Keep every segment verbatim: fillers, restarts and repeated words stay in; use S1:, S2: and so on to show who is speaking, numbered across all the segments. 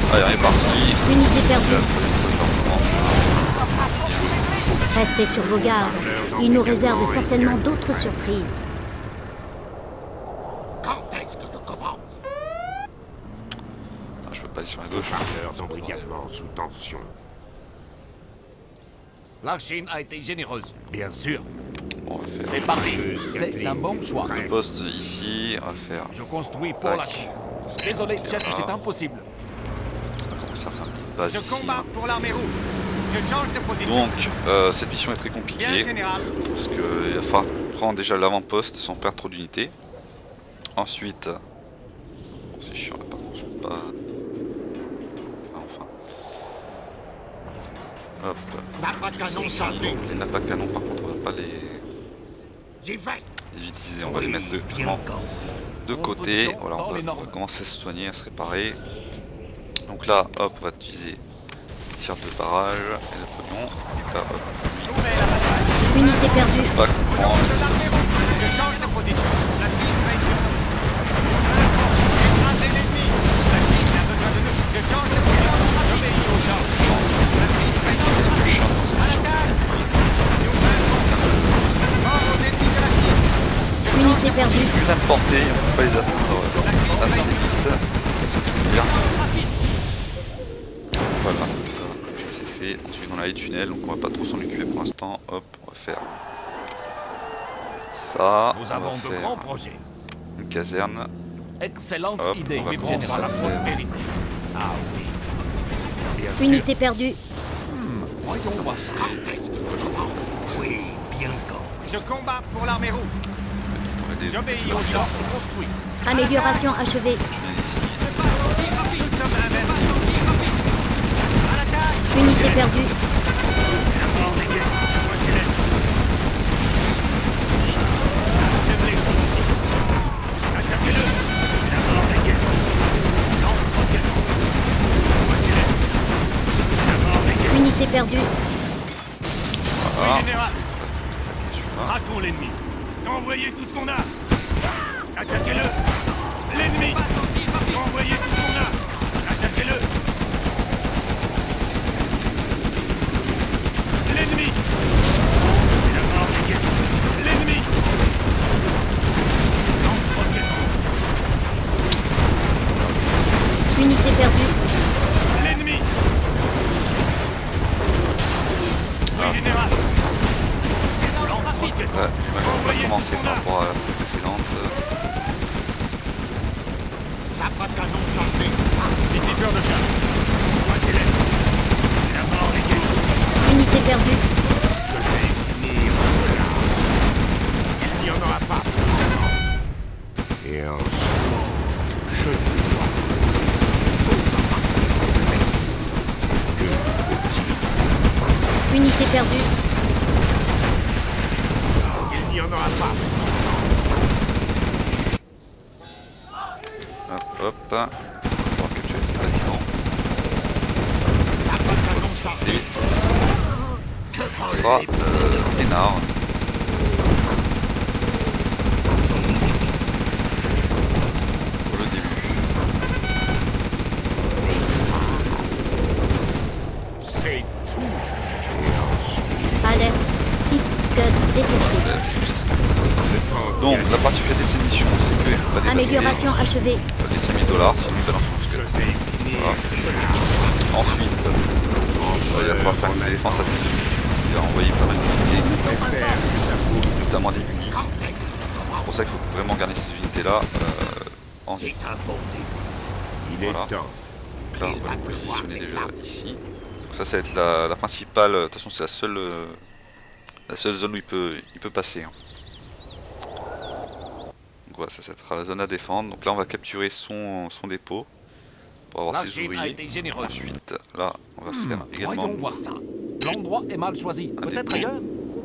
S1: Allez, on est parti.
S2: Unité perdue.
S1: À...
S2: Restez sur vos gardes. Il nous réserve certainement d'autres surprises.
S3: Quand est-ce que je commence?
S1: Ah, je peux pas aller sur la gauche.
S3: Parleur d'embrigadement sous tension.
S4: La Chine a été généreuse.
S3: Bien sûr.
S1: Bon, on va faire
S4: C'est parti. C'est un bon choix.
S1: le poste ici. On va faire.
S4: Je construis pour la
S1: Tac.
S4: Chine. Désolé, chef, c'est impossible.
S1: On va commencer à faire une petite base
S5: Je
S1: ici.
S5: combats pour l'armée rouge. Je change de position.
S1: Donc, euh, cette mission est très
S5: Bien,
S1: compliquée.
S5: général.
S1: Parce qu'il va falloir prendre déjà l'avant-poste sans perdre trop d'unités. Ensuite. Bon, c'est chiant là, par contre, je peux pas. Ah, enfin. Hop.
S3: N'a pas de canon
S1: Ici.
S3: chargé.
S1: Les nappes à canon, par contre, on va pas les,
S3: J'y vais.
S1: les utiliser. On va les mettre de,
S3: Bien
S1: vraiment
S3: encore.
S1: de côté.
S4: Construction
S1: Voilà,
S4: dans
S1: on va,
S4: les
S1: on
S4: normes.
S1: va commencer à se soigner, à se réparer. Donc là, hop, on va utiliser tir de barrage et le pognon. Donc là, hop,
S2: Unité perdue.
S1: on va comprendre.
S5: De l'armée rouge. Je change de position. La Chine va ici. Écrasez l'ennemi. La Chine a besoin de nous. Je change de position. J'obéis aux ordres. La Chine va ici. À l'attaque. Nous vaincrons. Mort aux ennemis de la Chine.
S2: Unité perdue.
S1: Putain de portée, on peut pas les atteindre assez vite. Ça fait plaisir. Voilà, ça c'est fait. Ensuite on a les tunnels, donc on va pas trop s'en occuper pour l'instant. Hop, on va faire ça.
S4: Nous
S1: On va
S4: avons de
S1: faire
S4: grands projets.
S1: une caserne.
S4: Excellente
S1: Hop,
S4: idée,
S1: on va
S4: mais
S1: commencer
S4: général,
S1: à
S4: la
S1: faire-
S4: prospérité. Ah oui.
S3: Bien sûr.
S2: Unité perdue.
S4: Voyons voir ça.
S3: Quand est-ce que je commence? Oui, bien encore.
S5: Je combats pour l'armée rouge.
S1: On a des
S5: J'obéis
S1: des
S5: aux
S1: caserne,
S5: ordres. Construit.
S2: Amélioration achevée.
S1: tunnels ici.
S5: Je passe au tir rapide. Nous sommes inversés. Tir rapide. À l'attaque.
S2: Unité perdue.
S3: La mort des guerres. Voici l'aide. Attaquez-le. La mort des guerres. Lance-roquette. Voici l'aide. La mort des guerres.
S2: Unité perdue.
S1: Voilà.
S5: Général.
S1: Celui-là.
S5: Traquons l'ennemi. Envoyez tout ce qu'on a. Attaquez-le. L'ennemi. Envoyez tout ce qu'on a. Attaquez-le. L'ennemi.
S3: La mort des guerres.
S5: L'ennemi.
S3: Lance-roquette.
S2: Unité perdue.
S5: L'ennemi. Oui, général.
S3: Lance-roquette.
S1: Ouais, on va commencer par rapport à la précédente.
S3: N'a pas de canon chargé.
S5: Dissipeur de charge.
S3: Voici l'aide. La mort des guerres.
S2: Unité perdue.
S3: Je vais finir cela. Il n'y en aura pas. Et ensuite, je vais voir. Que vous faut-il?
S2: Unité perdue.
S3: Il n'y en aura pas.
S1: Hop, hop. On va pouvoir capturer ces bâtiments.
S3: N'a pas de canon
S1: C'est
S3: chargé.
S1: fait.
S3: Que
S1: Ce sera euh, Hénard. Pour le début.
S3: C'est tout. Et ensuite,
S2: Alerte. Site Scud détecté.
S1: Donc la particularité de cette mission, c'est qu'elle ne peut pas dépasser
S2: Amélioration achevée.
S1: les cinq mille dollars, sinon nous allons son
S3: je
S1: squelette.
S3: vais finir
S1: Voilà.
S3: cela.
S1: Ensuite, euh, il va falloir faire une défense assez vite. Il va envoyer pas mal d'unités,
S3: J'espère que ça vous...
S1: notamment des unis.
S3: Quand est-ce que je commence?
S1: C'est pour ça qu'il faut vraiment garder ces unités-là euh, en vie.
S3: C'est un bon début. Il est
S1: Voilà.
S3: temps.
S1: Donc là, on va le positionner déjà ici. Donc ça, ça va être la, la principale. De toute façon, c'est la seule, euh, la seule zone où il peut, il peut passer. Hein. Donc voilà, ça, ça sera la zone à défendre. Donc là, on va capturer son, son dépôt pour avoir
S4: La
S1: ses
S4: Chine a
S1: ouvriers.
S4: été généreuse.
S1: Ensuite, là, on va faire également.
S4: Voyons voir ça. L'endroit est mal choisi.
S1: Un
S4: Peut-être
S1: dépôt.
S4: ailleurs.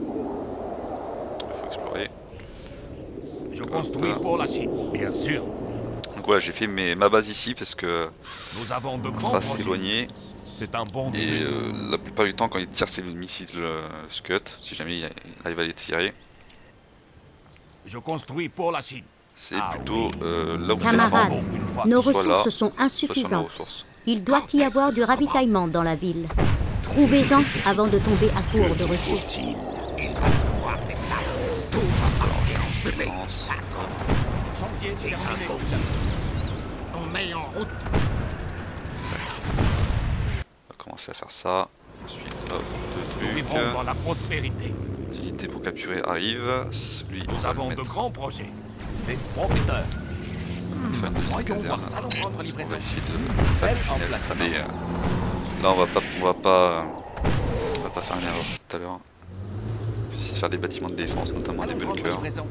S1: Il faut explorer.
S4: Je construis pour la Chine.
S3: Bien sûr.
S1: Donc voilà, j'ai fait mes, ma base ici parce que
S4: Nous avons de
S1: on
S4: grands
S1: sera
S4: projets.
S1: s'éloigner.
S4: C'est un bon
S1: Et
S4: début.
S1: euh, la plupart du temps, quand il tire ses missiles euh, Scud, si jamais il arrive à les tirer,
S4: Je construis pour la Chine.
S1: c'est
S4: Ah
S1: plutôt
S4: oui.
S1: euh, là où vous
S2: Camarades,
S1: défendre,
S4: Une fois.
S2: nos
S1: soit là,
S2: ressources sont
S1: soit sur nos
S2: insuffisantes.
S1: ressources.
S2: Il doit y avoir du ravitaillement dans la ville. Trouvez-en avant de tomber à court de ressources.
S3: Faut-il? Il va devoir démarrer. Tout va manquer en fumée.
S1: Défense.
S4: Chantier
S3: C'est un
S4: terminé.
S3: bon. On met en route.
S1: On va commencer à faire ça. Ensuite, hop, deux
S4: Nous
S1: trucs.
S4: vivrons dans la prospérité.
S1: Les unités pour capturer arrivent. Celui, on
S4: Nous
S1: va le
S4: avons de
S1: mettre.
S4: grands projets. C'est prometteur.
S1: Faire une deuxième
S4: Voyons
S1: caserne.
S4: voir ça, l'on prendre
S1: On
S4: livraison.
S1: va essayer de faire
S4: Bel
S1: du tunnel.
S4: emplacement.
S1: Allez, euh, là on va pas, on va pas, on va pas faire une erreur tout à l'heure. On va essayer de faire des bâtiments de défense, notamment des
S4: Allons prendre
S1: bunkers.
S4: livraison.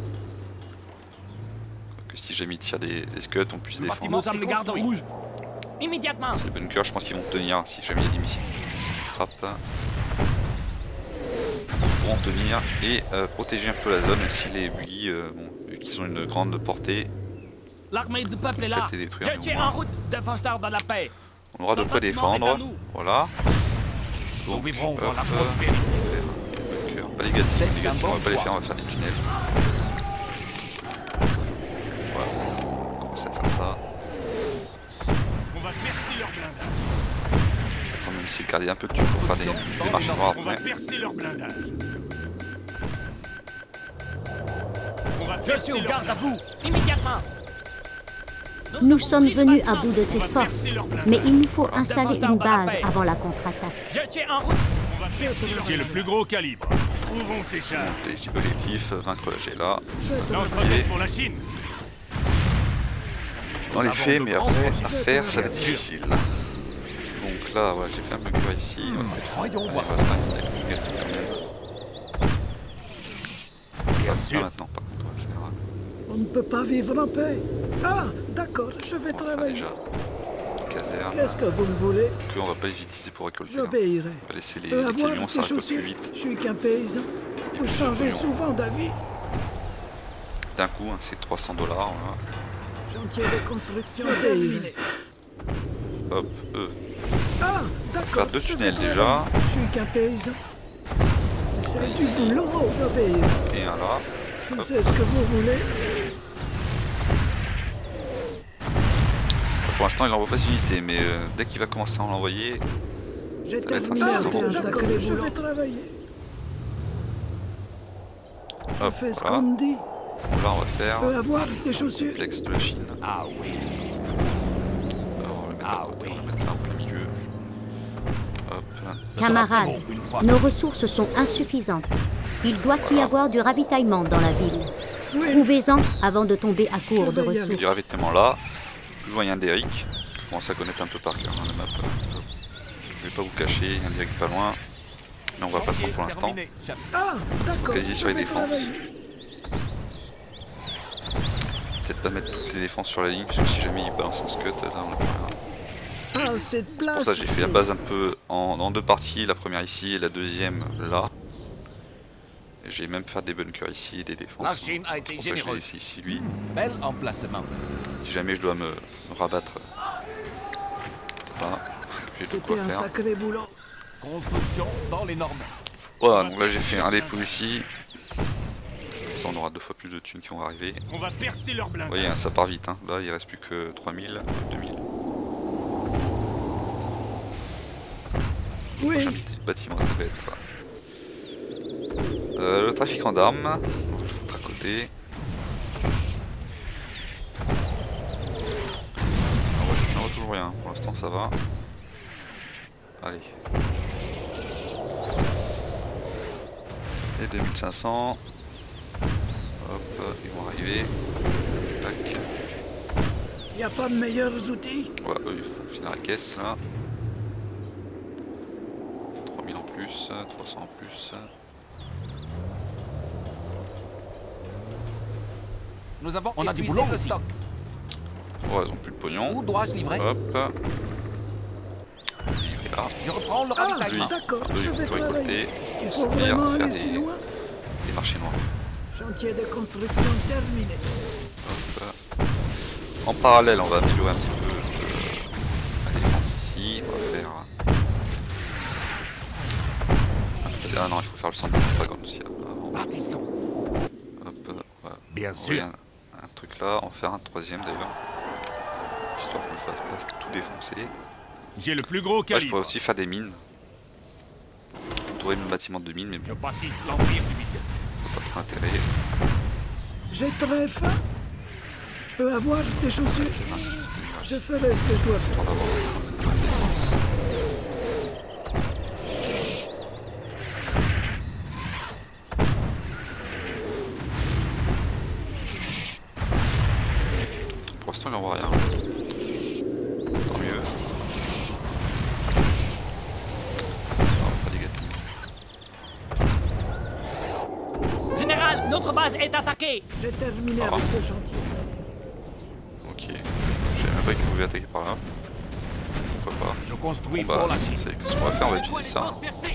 S1: Que si jamais ils tirent des, des scuds, on puisse
S4: Le
S1: défendre.
S4: bâtiment sommes les gardes rouges.
S5: Immédiatement.
S1: Les bunkers, je pense qu'ils vont tenir si jamais il y a des missiles qui frappent. Ils pourront tenir et euh, protéger un peu la zone, même si les buggy, euh, bon, vu qu'ils ont une grande portée,
S5: L'armée du peuple est là.
S1: Peut-être les détruire,
S5: Je
S1: mais
S5: suis
S1: au moins.
S5: en route, défenseur de la paix.
S1: on aura de quoi
S5: Le bâtiment est
S1: défendre.
S5: à nous.
S1: Voilà.
S4: Nous
S1: Donc,
S4: vivrons dans
S1: hop,
S4: la
S1: euh,
S4: prospérité.
S1: bunkers. Pas les gâtis,
S4: C'est
S1: les
S4: un
S1: gâtis,
S4: bon
S1: on va pas les
S4: choix.
S1: faire, on va faire des tunnels. Voilà, on va commencer à faire ça.
S4: On va percer leur blindage.
S1: Quand même essayer de garder un peu de thunes pour faire des, des marchés noirs
S4: On va
S1: après.
S4: percer leur blindage. On va
S5: Je
S4: percer
S5: suis au
S4: leur
S5: garde à
S4: blindage.
S5: vous. Immédiatement.
S2: Nous sommes venus à bout de ces forces, mais il nous faut installer une base avant la contre-attaque.
S5: Je suis en route.
S4: On va percer leur J'ai le plus gros calibre. Où vont ces chars?
S1: Des objectifs, vaincre la G là.
S4: Lance-roquettes pour la Chine.
S1: Dans les
S4: avons
S1: faits,
S4: de
S1: mais
S4: grands
S1: après,
S4: projets.
S1: à faire, ça va être difficile. Donc là, voilà, j'ai fait un bunker ici. On va peut-être faire-
S4: voyons
S1: allez,
S4: voir
S1: on va
S4: ça.
S1: faire un tunnel du gâtis quand même.
S4: Bien
S1: Pas
S4: sûr.
S1: maintenant, par contre, on va faire.
S6: On ne peut pas vivre en paix. Ah, d'accord, je vais
S1: On va faire
S6: travailler.
S1: déjà une caserne.
S6: Qu'est-ce que vous me voulez?
S1: Que on va pas les utiliser pour récolter. hein.
S6: J'obéirai.
S1: On va laisser les,
S6: Peu
S1: les
S6: avoir
S1: camions,
S6: tes
S1: ça récolte plus
S6: chaussures.
S1: vite.
S6: Je suis qu'un paysan. Vous
S1: plus de
S6: changez
S1: pognon.
S6: souvent d'avis.
S1: D'un coup, hein, c'est trois cents dollars.
S6: Chantier de construction terminé.
S1: Hop, eux.
S6: Ah, d'accord.
S1: Faire deux
S6: je vais
S1: tunnels
S6: travailler.
S1: déjà.
S6: Je suis qu'un paysan. C'est du boulot, j'obéirai.
S1: Et un là.
S6: Si c'est ce que vous voulez.
S1: Pour l'instant, il n'envoie pas d'unité, mais euh, dès qu'il va commencer à en envoyer,
S6: J'ai
S1: Ça va être
S6: terminé
S1: assez
S6: avec
S1: simple.
S6: un D'accord, sacré je boulot. vais travailler. Je
S1: hop,
S6: fais ce
S1: voilà.
S6: qu'on me dit.
S1: Donc là, on va faire
S6: Peut avoir
S1: le
S6: des chaussures.
S1: complexe de la Chine.
S4: Ah oui.
S1: Alors, on va le mettre
S4: Ah
S1: à côté,
S4: oui.
S1: on va le mettre là en plein milieu. Hop, là.
S2: Camarades,
S4: Bon, une fois.
S2: nos ressources sont insuffisantes. Il doit y avoir du ravitaillement dans la ville.
S6: Oui,
S2: Trouvez-en avant de tomber à court de
S6: Je vais y aller.
S1: Il y a
S2: ressources.
S1: du ravitaillement là. Plus loin, il y a un Derrick. Je commence à connaître un peu par cœur hein, la map. Je vais pas vous cacher, il y a un Derrick pas loin. Mais on va pas le prendre pour l'instant.
S4: Terminé. J'aime.
S6: ah, d'accord.
S1: Quasi
S6: je
S1: sur les
S6: vais
S1: défenses.
S6: travailler.
S1: Peut-être pas mettre toutes les défenses sur la ligne, parce que si jamais il balance un scud, là on a plus rien.
S6: Ah, cette
S1: C'est
S6: place.
S1: pour ça que j'ai fait la base un peu en, en deux parties, la première ici et la deuxième là. Et j'ai même fait des bunkers ici et des défenses.
S4: La Chine a été
S1: C'est pour ça que je l'ai
S4: généreuse.
S1: laissé ici lui.
S4: Bel emplacement.
S1: Si jamais je dois me, me rabattre, voilà, j'ai de quoi
S6: C'était un
S1: faire.
S6: sacré boulot.
S4: Construction dans les normes.
S1: Voilà, donc là j'ai fait un dépôt ici. Comme ça on aura deux fois plus de thunes qui vont arriver.
S4: On va percer leur
S1: Vous
S4: blindage.
S1: voyez, hein, ça part vite, hein. Là il reste plus que trois mille, deux mille. Le prochain
S6: Oui,
S1: petit bâtiment ça va être euh, le trafiquant d'armes. On va le foutre à côté. On voit, on voit toujours rien, pour l'instant ça va. Allez. Et deux mille cinq cents. Hop, ils vont arriver. Tac.
S6: il n'y a pas de meilleurs outils.
S1: Ouais, eux ils font finir la caisse là. trois mille en plus, trois cents en plus.
S4: Nous avons On a du boulot le stock.
S1: Ouais, ils ont plus de pognon.
S4: Où dois-je livrer?
S1: Hop. Livré là.
S4: Je reprends le
S6: Ah,
S4: ravitaillement.
S6: d'accord,
S1: Eux,
S6: je
S1: ils vont
S6: vais
S1: tout
S6: travailler.
S1: récolter.
S6: Il
S1: Ils
S6: faut
S1: vont venir
S6: vraiment
S1: faire
S6: aller si
S1: des,
S6: loin.
S1: des marchés noirs.
S6: Chantier de construction terminé.
S1: Hop. En parallèle, on va améliorer un petit peu euh, la défense ici. On va faire. un troisième- Ah non, il faut faire le centre de propagande aussi là, avant.
S4: Partissons.
S1: Hop, on va
S4: Bien
S1: envoyer
S4: sûr.
S1: Un, un truc là, on va faire un troisième d'ailleurs. Histoire que je me fasse pas tout défoncer.
S4: J'ai le plus gros
S1: Ouais, je
S4: calibre.
S1: pourrais aussi faire des mines. Entourer mes bâtiments de mines, mais
S4: Je
S1: bon,
S4: bâtis l'empire du milieu.
S1: pas trop intérêt.
S6: J'ai très faim. Je peux avoir des chaussures.
S1: Merci, c'était une
S6: Je ferai ce que je dois faire.
S1: pour avoir une bonne défense. Pour l'instant, il n'en voit rien. Tant mieux. Non, pas négatif.
S5: Général, notre base est attaquée.
S6: J'ai terminé
S1: Ah.
S6: avec ce chantier.
S1: Ok. Je savais même pas qu'il pouvait attaquer par là. Pourquoi pas.
S4: Je construis
S1: Bon bah,
S4: pour la Chine.
S1: c'est ce qu'on va faire, on va utiliser ça. hein.
S5: Transpercé.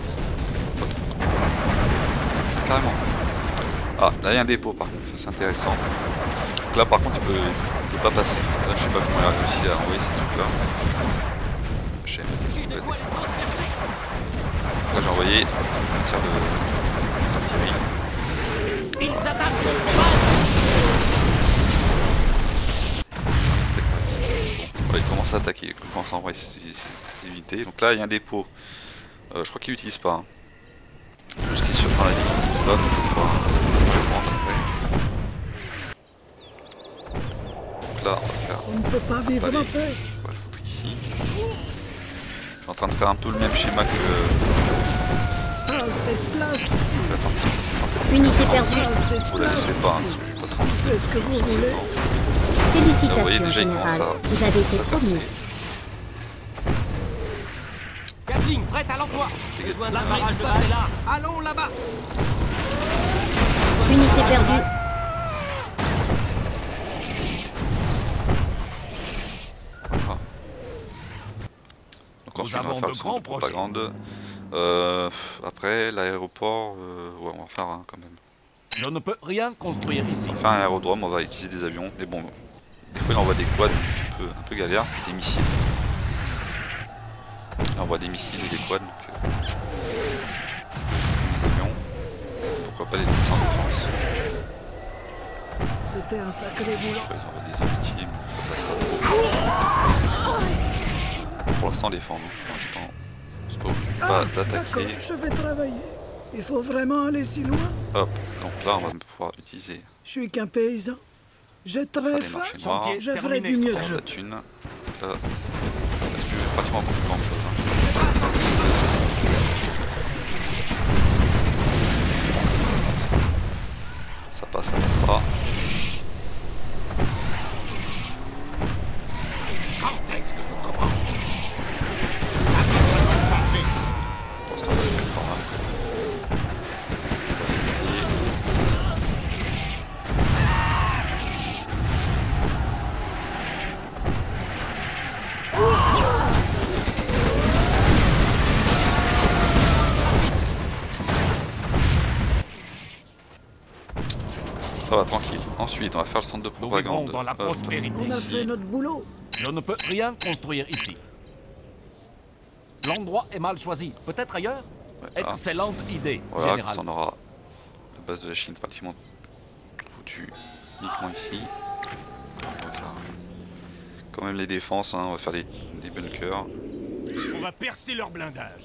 S1: Carrément. Ah, là il y a un dépôt par contre, ça c'est intéressant. Donc là par contre il peut, il peut pas passer. Là je sais pas comment il a réussi à envoyer ces trucs là. Je sais même pas
S5: J'ai
S1: comment il
S5: de
S1: a
S5: quoi
S1: été.
S5: les transpercer.
S1: Là j'ai envoyé un tir de d'artillerie.
S5: Ils attaquent notre base.
S1: Peut-être pas ici. Bon, ouais, il commence à attaquer, il commence à envoyer ses, ses unités. Donc là il y a un dépôt. Euh, je crois qu'il l'utilise pas. Hein. Tout ce qui est sur dans la ville qu'il n'utilise pas, donc on va pouvoir le prendre après. Donc là on va faire.
S6: On ne peut pas vivre
S1: Allez.
S6: en paix.
S1: On va le foutre ici. Je suis en train de faire un peu le même schéma que
S6: Ah, cette place ici.
S1: la tentative.
S2: Unité perdue.
S6: Ah, cette
S1: Je vous la
S6: place
S1: laisserai pas, hein,
S6: ici.
S1: parce que je vais pas trop
S6: C'est ce que vous voulez.
S2: Félicitations,
S1: Vous voyez déjà il commence
S2: général.
S1: à,
S2: Vous avez été
S1: à
S2: promu.
S1: percer.
S5: Gatling, prête à l'emploi.
S1: Dégage.
S5: Besoin d'un barrage de balle là. Allons là-bas.
S2: Unité perdue.
S1: Voilà. Donc
S4: Nous
S1: ensuite on va
S4: avons
S1: faire
S4: de
S1: le centre
S4: grands
S1: de propagande. Euh, après l'aéroport, euh, ouais on va en faire un quand même.
S4: Je ne peux rien construire ici.
S1: On va faire un aérodrome, on va utiliser des avions. Mais bon, des fois il envoie des quads, donc c'est un peu, un peu galère. Des missiles. Il envoie des missiles et des quads, donc euh, des avions. Pourquoi pas les descendre en défense.
S6: C'était un sacré boulot.
S1: Ouais, il envoie des amitiés, mais ça passe pas trop. Pour l'instant défendre, hein. Pour l'instant on se préoccupe
S6: Ah,
S1: pas
S6: d'accord,
S1: d'attaquer.
S6: je vais travailler. Il faut vraiment aller si loin.
S1: Hop, donc là on va pouvoir utiliser
S6: Je suis qu'un paysan. J'ai
S1: faire
S6: très
S1: les
S6: faim.
S1: marchés noirs,
S4: Chantier
S6: Je ferai
S4: terminé.
S6: du mieux que
S1: prendre
S6: je
S1: la thune. Là, il reste plus pratiquement plus grand chose. Hein. Ça passe, ça passe pas.
S3: Quand est-ce que je commence?
S1: Pour l'instant, on va le mettre par là. Ça va tranquille. Ensuite, on va faire le centre de
S4: Nous vivons
S1: propagande.
S4: dans la
S1: Hop.
S4: prospérité.
S6: On a
S1: Ici.
S6: fait notre boulot.
S4: Je ne peux rien construire ici. L'endroit est mal choisi. Peut-être ailleurs?
S1: Ouais, là.
S4: Excellente idée,
S1: Voilà,
S4: général.
S1: comme ça on aura la base de la Chine pratiquement foutue uniquement ici. On va faire quand même les défenses, hein, on va faire des, des bunkers.
S4: On va percer leur blindage.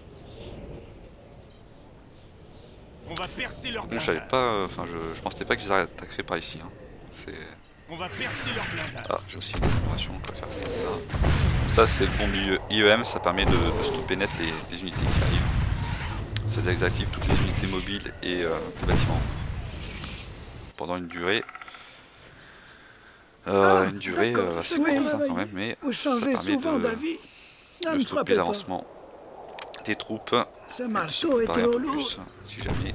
S4: On va percer leur
S1: Bon, je savais pas, euh, enfin je, je pensais pas qu'ils attaqueraient par ici. Hein. C'est...
S4: On va percer leur blindage.
S1: Ah, j'ai aussi une amélioration, on peut faire ça, ça. Donc ça c'est le bombe I E M, ça permet de, de stopper net les, les unités qui arrivent. Ça désactive toutes les unités mobiles et euh, les bâtiments. Pendant une durée. Euh,
S6: Ah,
S1: une durée
S6: d'accord,
S1: euh,
S6: je
S1: assez
S6: vais
S1: courte hein,
S6: travailler.
S1: quand même, mais
S6: Vous
S1: ça
S6: changez
S1: permet
S6: souvent
S1: de,
S6: d'avis. Ne
S1: de
S6: me
S1: stopper
S6: frappez pas.
S1: l'avancement des troupes.
S6: Ce
S1: et de se
S6: marteau est
S1: préparer un
S6: trop
S1: peu
S6: lourd.
S1: plus, si jamais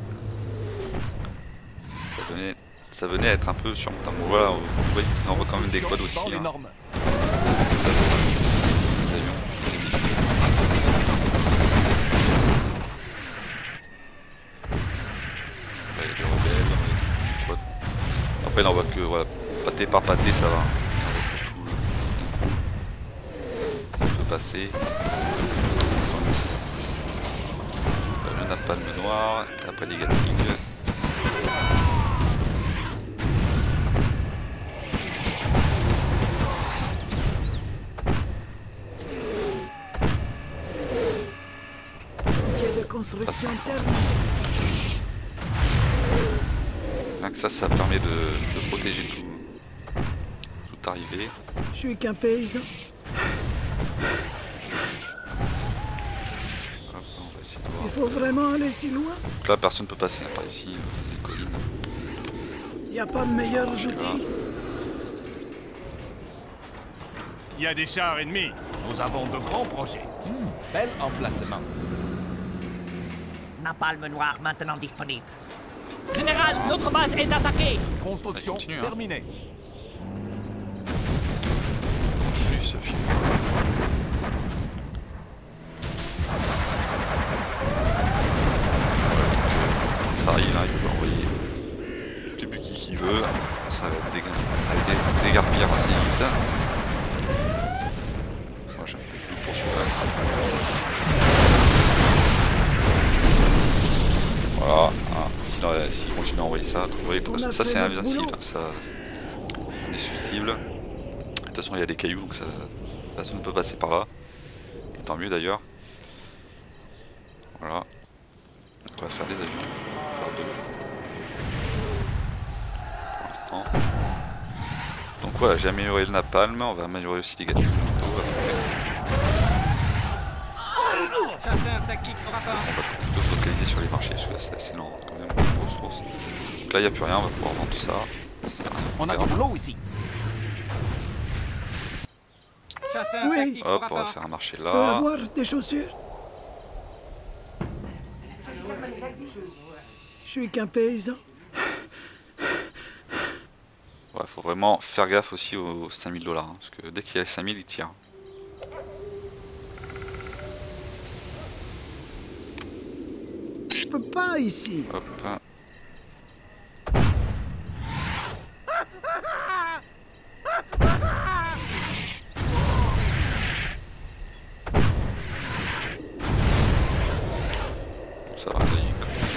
S1: ça venait, ça venait à être un peu surmontable. Bon, voilà, vous voyez qu'ils envoient quand même des quads aussi.
S4: Dans les
S1: Hein.
S4: normes.
S1: Ça, c'est pas mal. Les avions, les modifiés. Là, il y a des rebelles, des quads. Après, là, on voit que voilà, pâté par pâté, ça va. On voit tout, ça peut passer. Le napalm noir, après les Gatling.
S6: Construction
S1: Pas
S6: terminée.
S1: Rien que ça, ça permet de, de protéger tout, toute arrivée.
S6: Je suis qu'un paysan.
S1: Hop, on va essayer de voir.
S6: Il faut vraiment aller si loin.
S1: Donc là, personne ne peut passer hein, par ici, euh, les collines.
S6: Il n'y a pas de meilleurs
S1: Là.
S6: outils.
S4: Il y a des chars ennemis. Nous avons de grands projets.
S5: Bel emplacement.
S7: Napalm noir maintenant disponible.
S8: Général, notre base est attaquée.
S5: Construction
S1: Continue, hein.
S5: terminée.
S1: Continue ce film. Ça arrive, hein, il peut envoyer le début qui qui veut. Ça va dég dég dégarpir assez vite. Moi j'ai fait plus pour celui-là. Voilà, hein. S'il si continue à envoyer ça, vous voyez, ça, ça c'est invincible, ça c'est indestructible. De toute façon il y a des cailloux donc ça, personne ne peut passer par là. Et tant mieux d'ailleurs. Voilà. Donc on va faire des avions. On va faire deux. Pour l'instant. Donc voilà, j'ai amélioré le napalm, on va améliorer aussi les Gatling.
S8: Chasseur tactique
S1: On va plutôt se localiser sur les marchés, parce que là c'est assez lent quand même pour les ressources. Donc là il n'y a plus rien, on va pouvoir vendre tout ça. Ça sert à rien de
S5: On a
S1: perdre.
S5: du boulot ici.
S8: Chasseur
S6: Oui.
S8: tactique
S1: Hop, on va
S8: rapport.
S1: faire un marché
S6: Je peux
S1: là.
S6: avoir des chaussures. Je suis qu'un paysan.
S1: Ouais, faut vraiment faire gaffe aussi aux cinq mille dollars, hein, parce que dès qu'il y a cinq mille, il tire.
S6: Je peux pas ici.
S1: Hop. Ça va, là, il-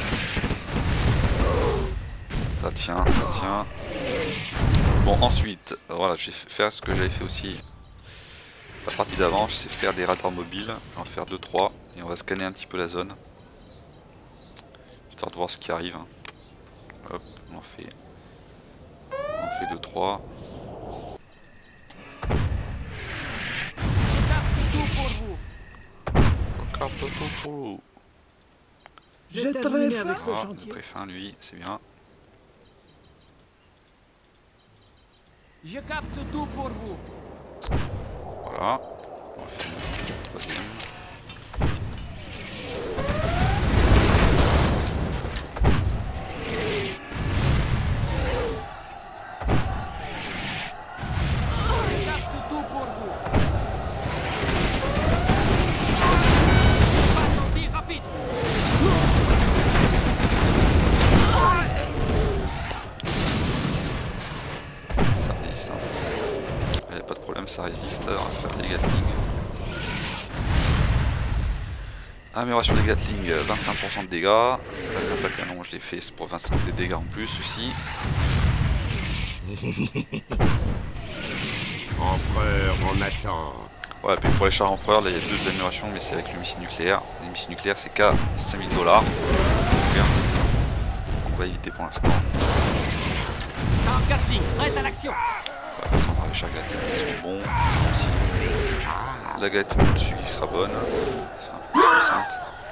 S1: ça tient, ça tient. Bon, ensuite, voilà, je vais faire ce que j'avais fait aussi la partie d'avant, c'est faire des radars mobiles. On va faire deux trois et on va scanner un petit peu la zone. Histoire de voir ce qui arrive. Hein. Hop, on en fait. On en fait deux trois.
S6: J'ai terminé avec ce
S1: Ah,
S6: chantier.
S1: très fin lui, c'est bien.
S8: Je capte tout pour vous.
S1: Voilà. On va faire une troisième.
S8: Je capte tout pour vous. Pas sortir rapide.
S1: Ça résiste. Hein. Il n'y a pas de problème, ça résiste. On va faire des Gatling. Amélioration des Gatling, vingt-cinq pour cent de dégâts. La grimpe à canon, je l'ai fait, c'est pour vingt-cinq des dégâts en plus aussi.
S3: Empereur en attend.
S1: Ouais, puis pour les chars empereurs, là il y a deux améliorations, mais c'est avec le missile nucléaire. Le missile nucléaire, c'est qu'à cinq mille dollars. On va éviter pour l'instant.
S8: Char Gatling, prête à l'action.
S1: Ouais, ça, on aura les chars Gatling qui sont bons. Aussi. La Gatling au-dessus qui sera bonne. C'est un peu puissante.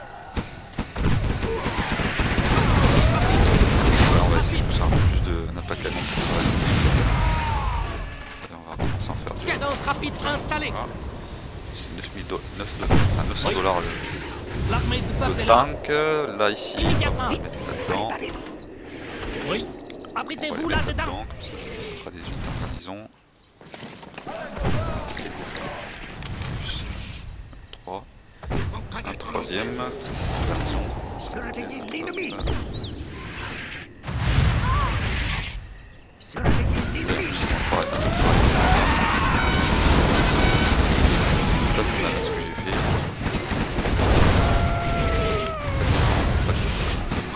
S1: Voilà, on va essayer de pousser un peu plus de d'impact canon pour ça. Et on va commencer à en faire deux.
S8: Cadence rapide installée.
S1: Voilà. C'est neuf mille dollars, neuf cents dollars le,
S8: L'armée du peuple
S1: le
S8: est là.
S1: tank. Là ici, on va le mettre là-dedans.
S8: Oui.
S1: On va
S8: Abritez-vous
S1: les mettre
S8: là-dedans.
S1: là-dedans, comme ça, ça fera des unités en garnison. Plus trois. Un troisième, ça c'est une garnison.
S7: Stratégie de l'ennemi.
S1: Hop.
S7: Stratégie de
S1: Et en
S7: l'ennemi.
S1: plus, il commence par être un peu pas plus mal à ce que j'ai fait. C'est pas que ça touche.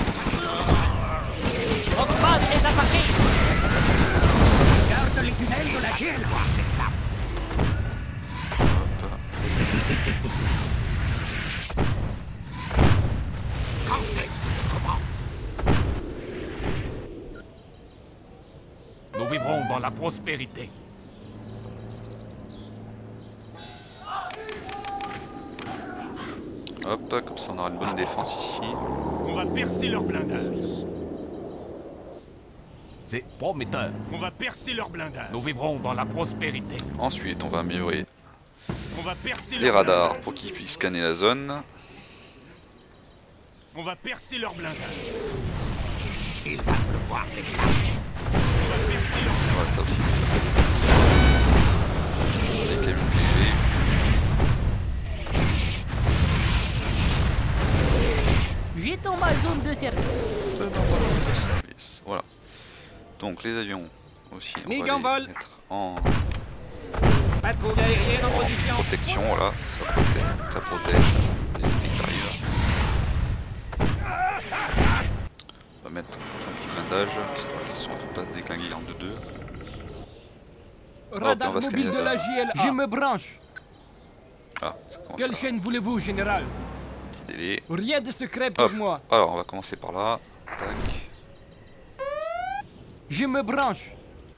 S8: Votre base est attaquée.
S7: Garde les tunnels de la gêne.
S1: Hop.
S4: Nous vivrons dans la prospérité.
S1: Hop, comme ça on aura une bonne défense ici.
S4: On va percer leur blindage.
S5: C'est prometteur.
S4: On va percer leur blindage.
S5: Nous vivrons dans la prospérité.
S1: Ensuite, on va améliorer
S4: On va percer
S1: les
S4: leur
S1: radars
S4: blindage.
S1: pour qu'ils puissent scanner la zone.
S4: On va percer leur blindage.
S7: Il va pleuvoir des flammes.
S4: On va percer leur blindage.
S1: Ouais, ça aussi. Les camions légers.
S8: J'ai dans ma zone de service.
S1: Voilà. Donc les avions aussi, on
S7: Mig
S1: va
S7: en
S1: les
S7: vol.
S1: mettre en
S7: Patrouille aérienne en position.
S1: protection, voilà, ça protège, ça protège les unités qui arrivent. On va mettre un petit blindage, histoire qu'ils sont pas déclingués en deux deux.
S8: Radar
S1: on va
S8: mobile
S1: scanner
S8: de
S1: ça.
S8: la J L A. Je me branche.
S1: Ah, ça commence
S8: Quelle
S1: à-
S8: chaîne voulez-vous, général?
S1: petit délai.
S8: Rien de secret pour
S1: Hop.
S8: moi.
S1: Alors on va commencer par là. Tac.
S8: Je me branche.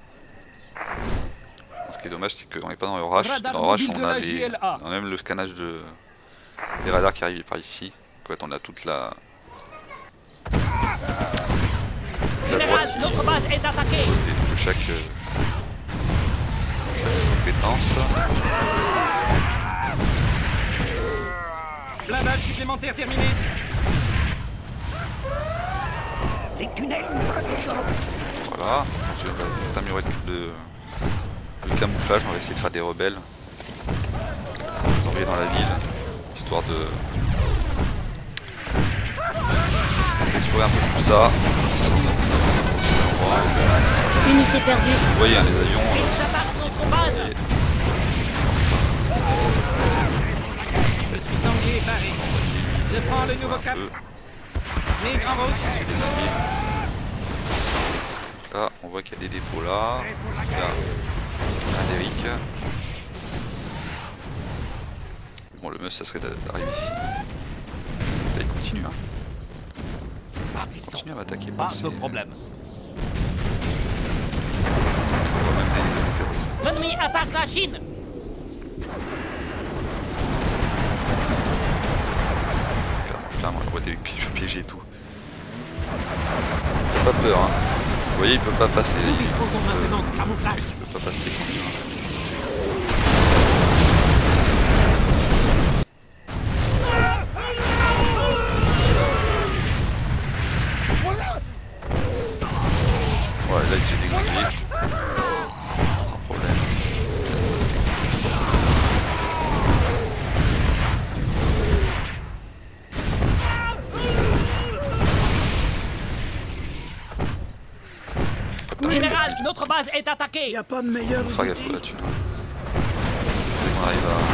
S1: Ce qui est dommage, c'est qu'on n'est pas dans le rush.
S8: Radar
S1: Dans le rush,
S8: mobile
S1: on
S8: de
S1: a,
S8: la
S1: les...
S8: J L A.
S1: on a même le scannage de... des radars qui arrivent par ici. En fait, on a toute la... la droite
S8: Général,
S1: qui
S8: notre base est attaquée.
S1: de chaque, euh, chaque compétence.
S7: Blindage supplémentaire terminé. Les tunnels nous protégeront.
S1: Voilà. Ensuite, on va peut-être améliorer le, le camouflage. On va essayer de faire des rebelles. Les envoyer dans la ville. Histoire de... d'explorer un peu tout ça.
S2: Unité perdue.
S1: Vous voyez, hein, les avions... euh,
S8: Ils attaquent notre base.
S7: Je suis sanglier paré. Je prends le nouveau cap. Les grands mots.
S1: Là, on voit qu'il y a des dépôts là. Il y a un Derrick. Bon, le must, ça serait d'arriver ici. Là, il continue. Hein. Il continue à m'attaquer.
S5: Pas
S1: C'est-
S5: de problème.
S1: on voit même des- des terroristes.
S8: L'ennemi attaque la Chine.
S1: Clairement, clairement, on voit des pièges piégés et tout. T'as pas peur, hein. Vous voyez, il peut pas passer.
S7: Nous
S1: Il,
S7: disposons maintenant de camouflage.
S1: il peut pas passer quand il va. Ouais, là il s'est déglingué. Sans problème.
S8: Général, notre base est
S6: Il
S8: attaquée.
S6: n'y a pas de meilleur
S1: Faut faire gaffe
S6: outil.
S1: là-dessus. Dès qu'on arrive à...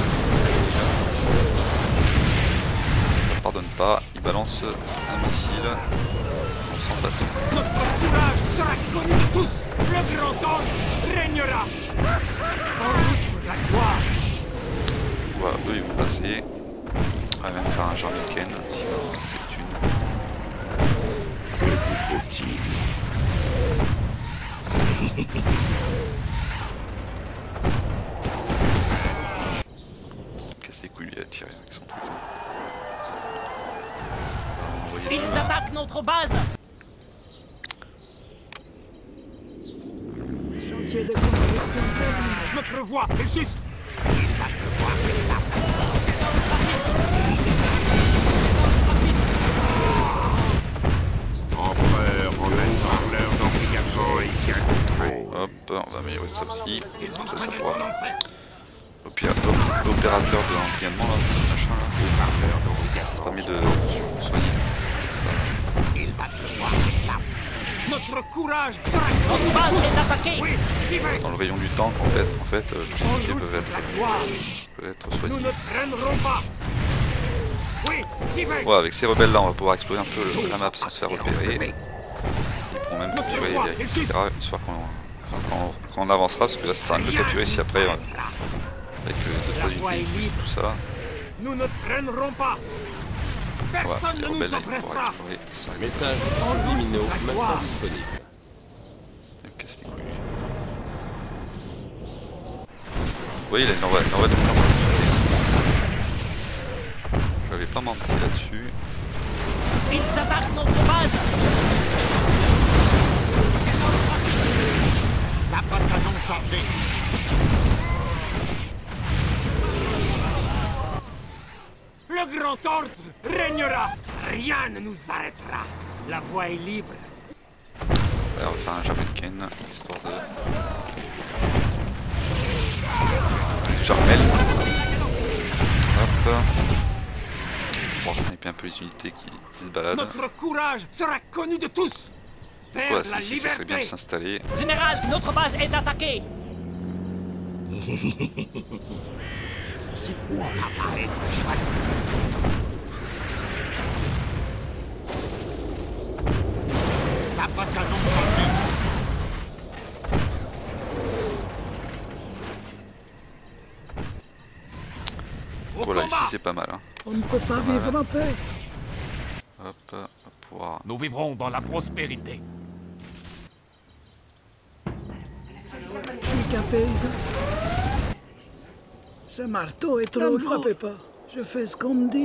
S1: Ça pardonne pas, il balance un missile. On s'en passe.
S7: Notre courage sera connu de tous. Le grand ordre régnera. En route pour la gloire.
S1: Voilà, eux ils vont passer. On va même faire un Jarmiken si on a cette thune.
S3: Que vous faut-il?
S1: Casse les couilles lui à tirer avec son truc. On va envoyer
S8: Ils
S1: deux.
S8: attaquent notre base.
S6: Chantier de construction terminé.
S7: Notre voix est juste.
S3: Empereur, en parleur d'embrigadement et bien contré.
S1: Hop, on va améliorer ça aussi. Comme ça, ça
S7: Prenez
S1: pourra.
S7: mon enfer.
S1: L'opéra- L'opérateur de l'embrigadement là, le machin là,
S3: Parleur
S1: ça
S3: d'embrigadement.
S1: permet de soigner.
S7: Il va pleuvoir des flammes. Notre courage sera connu
S8: Notre
S7: de
S8: base
S7: tous.
S8: est attaquée.
S7: Oui, j'y vais.
S1: Dans le rayon du tank en fait, en fait, euh, les
S7: En
S1: unités
S7: route
S1: peuvent
S7: pour
S1: être,
S7: la gloire.
S1: peuvent être
S7: Nous
S1: soignées.
S7: ne traînerons pas. Oui, j'y vais.
S1: Ouais, avec ces rebelles là, on va pouvoir explorer un peu le- la map sans se faire repérer. Ils pourront même capturer les derrière, et cetera. Histoire qu'on quand, quand on avancera, parce que là ça sert à rien de le capturer si après, euh, avec deux trois unités, tout ça.
S7: Nous ne traînerons pas.
S1: Voilà,
S7: Personne
S1: les
S7: ne nous
S1: rebelles là, ils pourront
S7: oppressera.
S1: explorer ça.
S5: Message
S7: En route
S5: subliminaux
S7: pour la
S5: maintenant
S7: gloire.
S5: disponible.
S1: Casse les couilles. Oui, il a une envoi, une envoi de plan. J'avais pas menti là-dessus.
S8: Ils attaquent notre base.
S3: La bataillon chargée.
S7: Le grand ordre régnera. Rien ne nous arrêtera. La voie est libre.
S1: Ouais, on va faire un Jarmenken, histoire de... Jarmel. Hop. On va sniper un peu les unités qui, qui se baladent.
S7: Notre courage sera connu de tous. Vers
S1: Ouais,
S7: la
S1: si, si, ça serait bien de
S7: liberté.
S1: s'installer.
S8: Général, notre base est attaquée.
S3: C'est quoi la arrête. La bataillon chargée.
S7: Au
S1: Voilà, ici
S7: combat.
S1: c'est pas mal. Hein.
S6: On ne peut pas vivre en paix.
S1: Hop, on va pouvoir...
S4: Nous vivrons dans la prospérité.
S6: Je suis qu'un paysan. Ce marteau est trop lourd. Ne me frappez pas. Je fais ce qu'on me dit.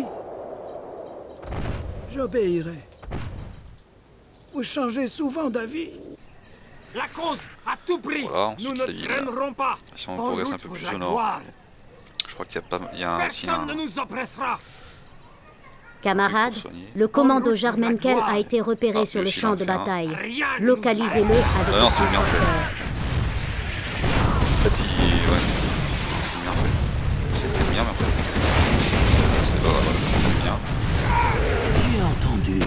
S6: J'obéirai. Vous changez souvent d'avis.
S7: La cause à tout prix.
S1: Voilà,
S7: Nous
S1: ensuite
S7: ne
S1: les villes.
S7: traînerons pas.
S1: Si on
S7: En
S1: progresse un
S7: route
S1: peu
S7: pour
S1: plus
S7: la
S1: au nord,
S7: gloire.
S1: je crois qu'il y a pas... Il y a un, aussi
S7: Personne
S1: un...
S7: ne nous oppressera.
S2: Camarades,
S1: Pour soigner.
S2: le commando
S7: En route
S2: Jarmenkel
S7: pour la
S2: a été repéré
S1: Ah,
S2: sur
S1: lui
S2: le
S1: aussi,
S2: champ
S1: il
S2: de
S1: en fait un.
S2: bataille.
S7: Rien ne nous
S2: Localisez-le avec
S1: Ah non,
S2: le
S1: c'est bien fait.
S2: transporteur.
S1: En fait, il... Ouais. C'est bien fait. C'était bien, mais en fait... C'est pas grave, c'est bien.
S3: J'ai entendu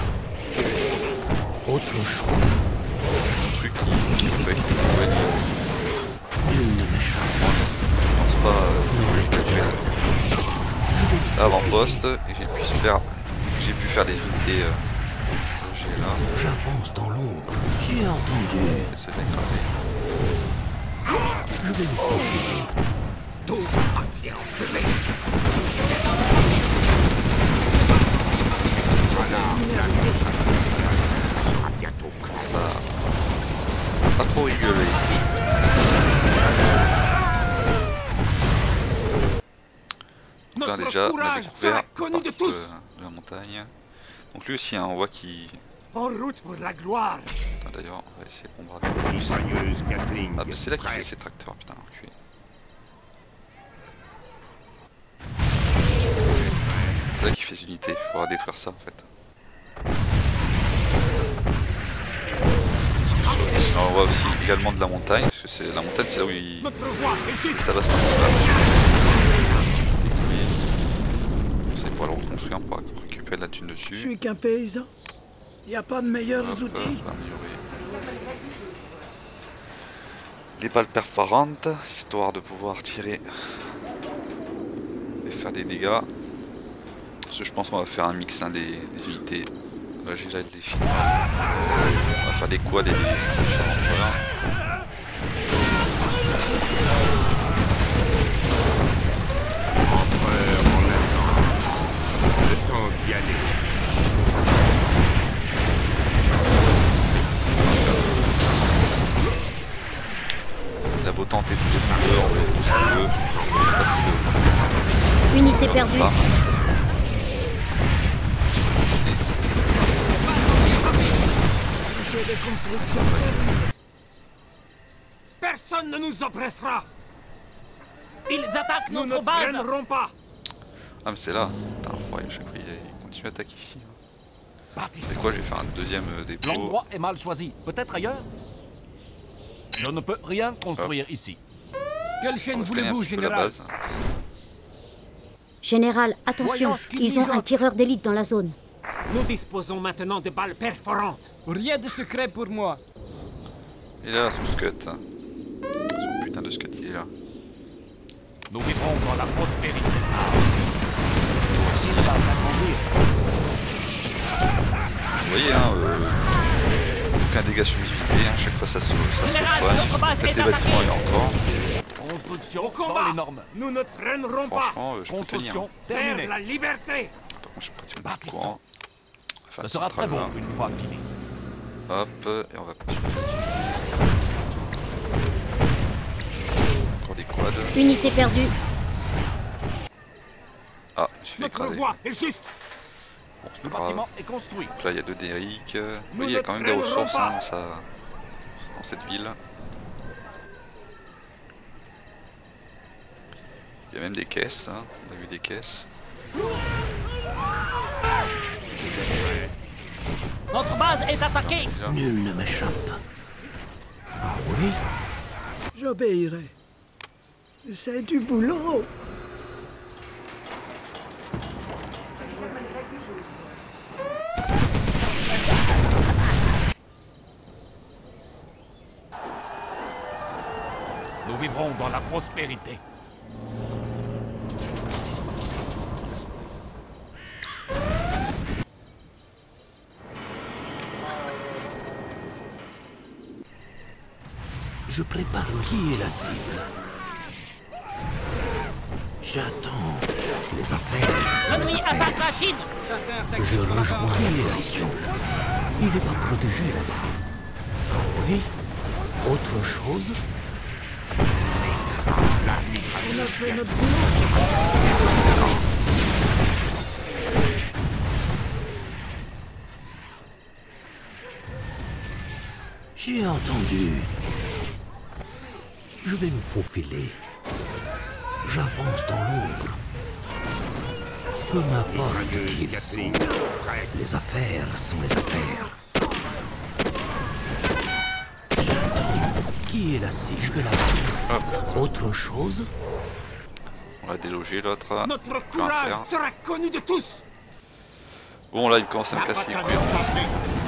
S3: autre chose.
S1: Un truc qui... qui fait qu'il pouvait être...
S3: Nul ne m'échappe.
S1: Je pense pas... Euh, que je vais avant-poste et j'ai pu faire... J'ai pu faire des unités... Euh, j'ai là...
S3: J'avance dans l'ombre. J'ai entendu.
S1: C'est d'écraser.
S3: Je vais me protéger.
S7: Tout papier en fumée.
S3: Sera bientôt prêt.
S1: Ça... Pas trop rigoler. Donc là
S7: Notre
S1: déjà, on a
S7: courage
S1: découvert
S7: sera
S1: une
S7: connu
S1: partie
S7: de tous.
S1: de, de la montagne. Donc lui aussi, hein, on voit qu'il...
S7: En route pour la gloire.
S1: Putain, d'ailleurs, on va essayer de bombarder.
S3: Mitrailleuse Gatling.
S1: Ah bah c'est là qu'il fait
S3: prête.
S1: ses tracteurs, putain, enculé. C'est là qu'il fait ses unités, il faudra détruire ça en fait. Sur- on voit aussi également de la montagne, parce que c'est la montagne, c'est là où il...
S7: Notre voie est juste.
S1: ça va se passer. C'est pour le reconstruire, on pourra récupérer de la thune
S6: Je
S1: dessus.
S6: suis qu'un paysan. Il n'y a pas de meilleurs
S1: Hop,
S6: outils.
S1: on va améliorer les balles perforantes, histoire de pouvoir tirer et faire des dégâts. Parce que je pense qu'on va faire un mix hein, des, des unités. Là j'ai là des chiens. On va faire des quads et des chiens d'empereur.
S3: Empereur en attend. Le temps d'y aller.
S1: Il a beau tenter tout ce qu'on veut, on fait tout ce qu'on veut. Je sais pas si le...
S2: Unité perdue.
S1: Pas.
S6: J'ai des constructions terminées.
S7: Personne ne nous oppressera.
S8: Ils attaquent
S7: Nous ne
S8: notre base.
S7: traînerons pas.
S1: Ah mais c'est là. Putain, l'enfoiré, à chaque fois il continue à attaquer ici. hein. C'est
S4: Bâtissons.
S1: quoi, je vais faire un deuxième euh, dépôt.
S4: L'endroit est mal choisi. Peut-être ailleurs. Je ne peux rien construire ici.
S8: Quelle
S1: On
S8: chaîne
S1: va scanner un
S8: voulez-vous,
S1: petit peu la
S8: général?
S1: base.
S2: Général, attention,
S8: Voyons ce qu'ils
S2: ils ont
S8: mijotent.
S2: un tireur d'élite dans la zone.
S7: Nous disposons maintenant de balles perforantes.
S8: Rien de secret pour moi.
S1: Et là, son scud. Son putain de scud, il est là.
S4: Nous vivrons dans la prospérité. S'il va s'agrandir,
S1: Vous voyez, hein, euh, aucun dégât sur les unités, hein, chaque fois ça se, ça se
S8: Général,
S1: reçoit.
S8: notre base
S1: Peut-être
S8: est
S1: les bâtiments, il y a
S8: attaquée.
S1: encore.
S4: construction
S7: Au
S4: dans
S7: combat.
S4: les normes.
S7: Nous ne traînerons pas.
S1: Franchement, euh, je peux tenir.
S4: Construction
S1: hein.
S7: Vers
S4: terminée.
S7: la liberté.
S1: Par contre, je suis pratiquement pas au
S4: Bâtissons.
S1: courant. On va faire
S4: Ce
S1: une
S4: sera très
S1: centrale,
S4: bon
S1: là.
S4: une fois fini.
S1: Hop, et on va continuer à faire du- encore des quads. squad.
S2: Unité perdue.
S1: Ah, je suis fait
S7: Notre
S1: écraser.
S7: voie est juste.
S1: Bon, c'est
S4: Le
S1: pas grave.
S4: bâtiment est construit.
S1: Donc là, il y a deux Derrick. Oui,
S7: Nous
S1: il y a
S7: ne
S1: quand même des
S7: traînerons
S1: ressources
S7: pas.
S1: hein, dans, sa... dans cette ville. Il y a même des caisses, hein. On a vu des caisses.
S8: Notre base est attaquée.
S1: Là.
S3: Nul ne m'échappe. Ah oui?
S6: J'obéirai. C'est du boulot.
S4: Nous vivrons dans la prospérité.
S3: Je prépare qui est la cible. J'attends. Les affaires sont les
S8: L'ennemi attaque
S3: affaires.
S8: la Chine.
S3: Je rejoins les positions. Il n'est pas protégé là-bas. Ah oui? Autre chose?
S6: On a fait notre boulot.
S3: J'ai entendu. Je vais me faufiler. J'avance dans l'ombre. Peu m'importe qui ils sont. Les affaires sont les affaires. J'attends. Qui est là si je vais la voir. Autre chose?
S1: On va déloger l'autre.
S7: Notre
S1: Rien à
S7: courage
S1: faire.
S7: sera connu de tous.
S1: Bon, là, il commence à me casser les couilles. en plus.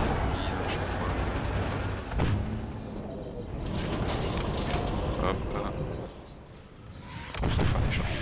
S1: Hop. Je vais faire des choses.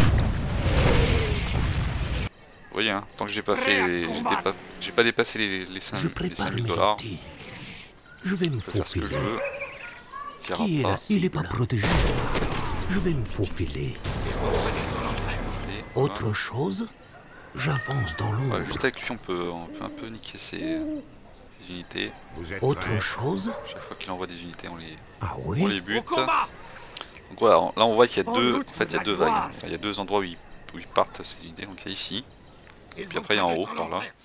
S1: Vous voyez, hein, tant que j'ai pas fait, les- j'ai dépa- j'ai pas dépassé les, les cinq
S3: Je
S1: les
S3: prépare
S1: cinq mille
S3: mes
S1: dollars.
S3: outils. Je vais me
S1: Je peux faire ce que je
S3: faufiler.
S1: veux. Tira
S3: Qui est
S1: pas.
S3: là? Il n'est pas protégé. Je vais me faufiler.
S1: Et voilà.
S3: Autre chose? J'avance dans l'ombre.
S1: Ouais, juste avec lui, on peut, on peut un peu niquer ses, ses unités.
S3: Vous êtes Autre chose?
S1: Chaque fois qu'il envoie des unités, on les,
S3: Ah
S1: on
S3: oui?
S1: les
S7: Au
S1: bute.
S7: combat.
S1: Donc voilà, là on voit qu'il y a
S7: En
S1: deux,
S7: route
S1: en fait, il y a
S7: pour
S1: deux
S7: la
S1: vagues.
S7: gloire.
S1: Enfin, il y a deux endroits où ils, où ils partent ces unités. Donc il y a ici,
S7: Ils
S1: puis
S7: vont
S1: après il y a en haut,
S7: connaître
S1: par là.
S7: l'enfer.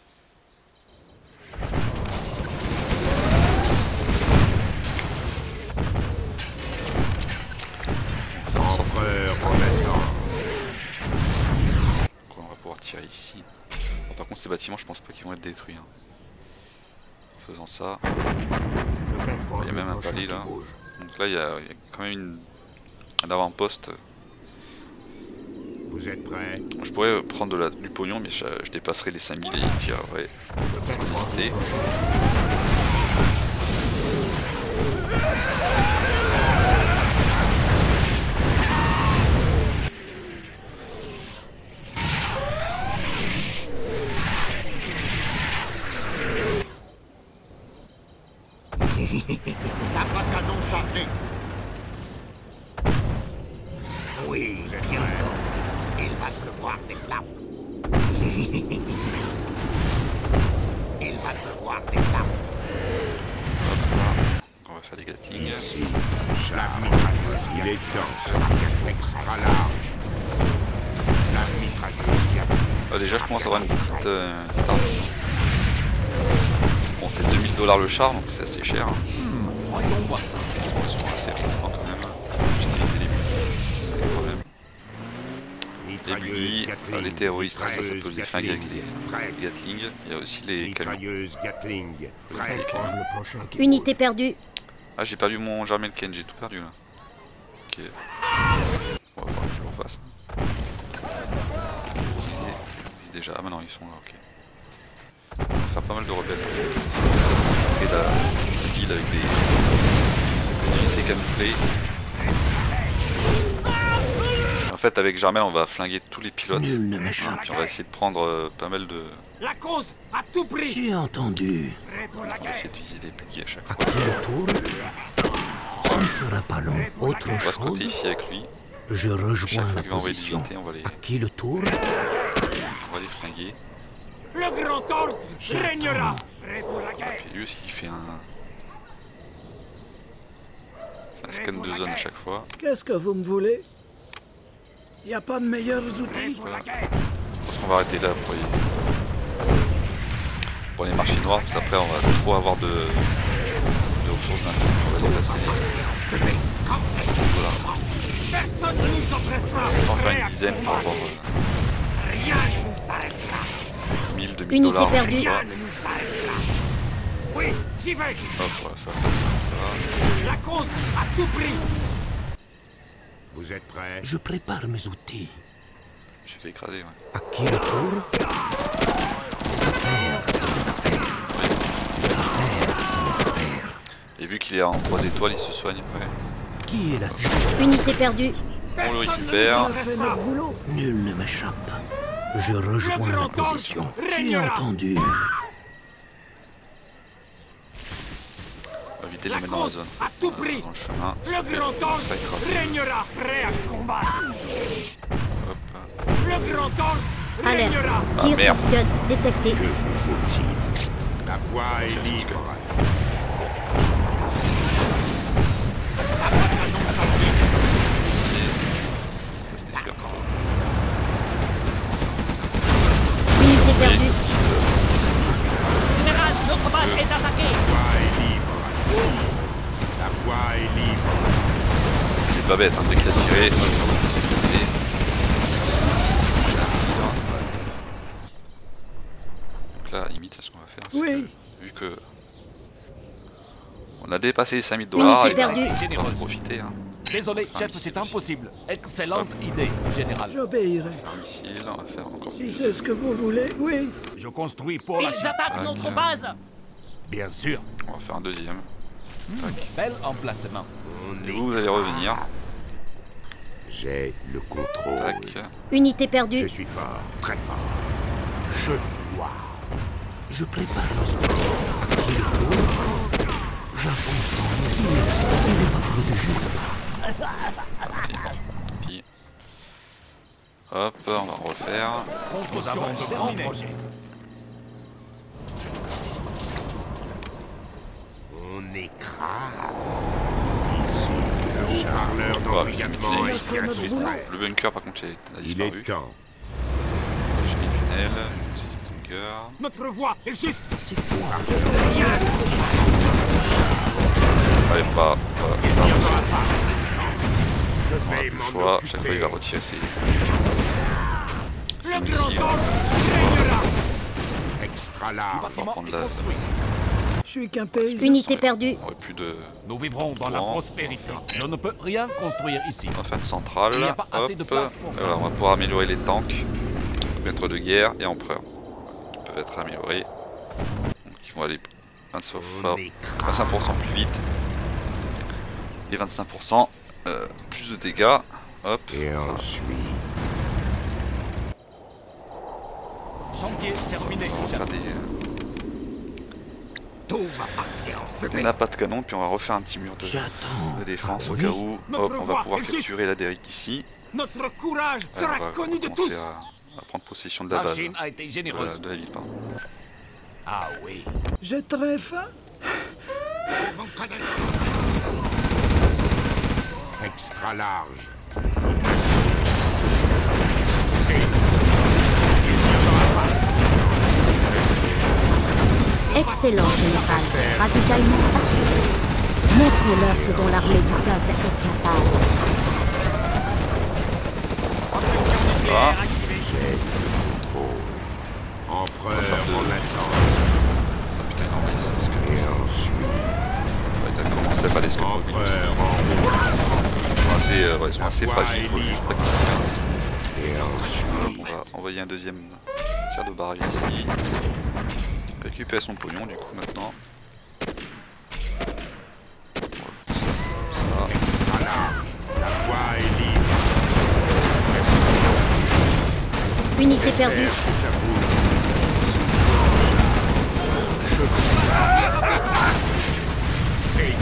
S3: Empereur combattant.
S1: Donc on va pouvoir tirer ici. Bon, par contre ces bâtiments, je pense pas qu'ils vont être détruits. Hein. En faisant ça, il y a même un palais là. Donc là il y a, il y a quand même une, un avant-poste.
S3: Vous êtes prêts?
S1: Je pourrais prendre de la, du pognon, mais je, je dépasserai les cinq mille et il tirerait sans hésiter.
S3: La canon chantée. Oui, je viens. Il va pleuvoir des flammes. Il va pleuvoir des flammes.
S1: On va faire des gatling.
S3: La mitrailleuse, il est temps. Extra large. La mitrailleuse qui a...
S1: Ah, déjà je commence à avoir une petite, euh, petite arme. Bon c'est deux mille dollars le char donc c'est assez cher. Hein.
S4: Voyons voir ça.
S1: Ils sont assez résistants quand même. Il faut juste éviter les buggy. C'est le problème. Les buggy, euh, les terroristes, ça, ça peut les flinguer avec les, les Gatling. Il y a aussi les camions.
S3: Mitrailleuse Gatling.
S1: Les camions.
S2: Unité perdue.
S1: Ah j'ai perdu mon Jarmel Ken, j'ai tout perdu là. Ok. Bon, il va falloir que je le refasse. Ils y déjà. Ah bah non ils sont là, ok. Ça sera pas mal de rebelles. Et la, la ville avec des, des unités camouflées. En fait avec Jarmel on va flinguer tous les pilotes.
S3: Nul ne
S1: Hein,
S3: m'échappe.
S1: puis on va essayer de prendre euh, pas mal de...
S7: La cause à tout prix.
S3: J'ai entendu.
S7: Prêt pour la
S1: On va
S7: guerre.
S1: essayer de viser les buggy à chaque
S3: À
S1: fois.
S3: qui le tour? Ce ne sera pas long. Autre
S1: On va se côté
S3: chose?
S1: ici avec lui.
S3: Je
S1: Chaque
S3: rejoins
S1: fois
S3: la
S1: qu'il va envoyer des
S3: position.
S1: unités on va les,
S3: À qui le tour?
S1: on va les flinguer.
S7: Le grand ordre
S3: J'attends.
S7: régnera. Prêt pour la guerre.
S1: Puis lui aussi il fait un... scan de zone à chaque fois.
S6: Qu'est-ce que vous me voulez? Y a pas de meilleurs outils?
S1: Voilà. Je pense qu'on va arrêter là pour les, pour les marchés noirs, parce qu'après on va trop avoir de, de ressources d'un coup. On va dépasser cinq dollars.
S7: Personne ne nous oppressera.
S1: Je vais en faire une dizaine pour avoir euh,
S7: Rien ne nous arrêtera.
S1: mille, deux mille
S2: Unité
S1: dollars.
S2: perdue.
S7: Rien ne nous arrêtera. Oui, j'y vais.
S1: Hop, voilà, ça va passer comme ça.
S7: La cause à tout prix.
S3: Vous êtes prêts? Je prépare mes outils.
S1: Je vais écraser, ouais.
S3: À qui le tour? Les affaires sont les affaires. Les affaires sont les affaires.
S1: Et vu qu'il est en trois étoiles, il se soigne après.
S3: Qui est la cible?
S2: Unité perdue.
S1: On le récupère.
S6: Fait notre boulot.
S3: Nul ne m'échappe. Je rejoins la position. J'ai entendu.
S1: On va éviter de
S7: La
S1: les mettre dans la
S7: cause
S1: zone.
S7: à tout prix.
S1: Dans le chemin.
S7: Le grand
S1: On
S7: ordre
S1: se fait écraser.
S7: régnera, prêt à combattre.
S1: Hop.
S7: Le grand ordre
S2: Alerte.
S7: régnera.
S1: Ah,
S2: Tir
S1: merde.
S2: Scud détecté.
S3: Que vous faut-il? La voie est libre.
S1: Ça se détruit encore.
S2: Unité
S1: Et
S2: perdue.
S1: ils se-
S8: Général, notre base est attaquée.
S3: La voie est libre. La voie est libre.
S1: Il est pas bête, hein, dès qu'il a tiré, hop, on va pousser de côté. Donc là, limite, c'est ce qu'on va faire. c'est
S6: Oui.
S1: que, vu que on a dépassé les cinq mille dollars,
S2: Unité
S1: et ben,
S2: perdue.
S1: on va en profiter. Hein.
S4: Désolé,
S1: Enfin,
S4: chef,
S1: ici
S4: c'est
S1: aussi.
S4: impossible. Excellente idée, général.
S6: J'obéirai.
S1: Un missile, on va faire encore
S6: Si
S1: plus.
S6: c'est ce que vous voulez, oui.
S3: Je construis pour la
S8: Ils
S3: Chine.
S8: attaquent
S1: Ah,
S8: notre
S1: bien.
S8: base.
S3: Bien sûr.
S1: On va faire un deuxième.
S4: Bel emplacement.
S3: On
S1: Et
S3: est...
S1: vous, vous allez revenir.
S3: J'ai le contrôle.
S1: Tac.
S2: Unité
S3: Je
S2: perdue.
S3: suis fort, très fort. Je vois. Je prépare mes outils. À qui le tour? J'avance dans le qui est la cible de ma protéger.
S1: Puis, hop, on va refaire.
S3: Nous avons de grands projets. On écrase. Ici, le charleur
S1: Ouais,
S3: d'embrigadement
S1: il
S3: est
S1: est
S3: exprès.
S1: Le bunker, par contre, il a
S3: Il
S1: disparu.
S3: est temps.
S1: J'ai des tunnels, une stinger.
S7: Notre voie est juste.
S3: C'est quoi?
S1: Allez, on va, on va, on va avancer.
S3: Je
S1: On a
S3: vais
S1: plus le
S3: m'en
S1: choix, chaque fois il va
S3: occuper.
S1: retirer ses, ses
S7: Le
S1: missiles.
S7: grand ordre régnera.
S3: Extra large.
S1: On va prendre la...
S6: Je suis qu'un paysan.
S2: Unité perdue.
S1: On aurait plus de...
S4: Nous vivrons dans la
S1: Bon.
S4: prospérité. Je ne peux rien construire ici.
S1: On va faire une centrale.
S4: Il n'y a pas assez
S1: Hop.
S4: de place pour
S1: Et
S4: ça.
S1: voilà, on va pouvoir améliorer les tanks, maître de guerre et empereur. Ils peuvent être améliorés. Donc ils vont aller vingt-cinq pour cent plus vite. Et vingt-cinq pour cent euh, plus de dégâts. Hop.
S3: Et ensuite,
S4: Chantier terminé,
S1: On va
S4: chef.
S1: faire des,
S3: tout va partir en
S1: des
S3: fumée.
S1: nappats de canon, puis on va refaire un petit mur de,
S3: J'attends.
S1: de défense au
S3: Oui.
S1: cas où.
S7: Notre
S1: Hop, on va
S7: voie
S1: pouvoir
S7: est juste.
S1: capturer la Derrick ici.
S7: Notre courage
S1: Ouais,
S7: sera
S1: on va
S7: connu de
S1: commencer
S7: tous.
S1: à, à prendre possession de la
S4: La
S1: base.
S4: Chine a été
S1: De la,
S4: généreuse.
S1: de la ville, pardon.
S4: Ah oui.
S6: J'ai très faim.
S3: Extra large.
S2: Excellent, général. Ravitaillement assuré. Montrez-leur ce dont l'armée du peuple est capable.
S1: Voilà.
S3: J'ai le contrôle. Empereur en attend.
S1: Ah, putain, non, mais c'est ce que...
S3: Et ensuite,
S1: Ouais, il a commencé à faire des scans mobiles aussi.
S3: empereur en route.
S1: Ils sont assez, euh, ouais, ils sont assez fragiles, il faut juste pas qu'ils se perdent.
S3: Et ensuite,
S1: On va envoyer un deuxième tir de barrage ici. Récupérer son pognon du coup maintenant. On va foutre ça comme ça.
S3: extra large. La voie est libre.
S2: Unité perdue.
S3: J'espère que ça vous... Je C'est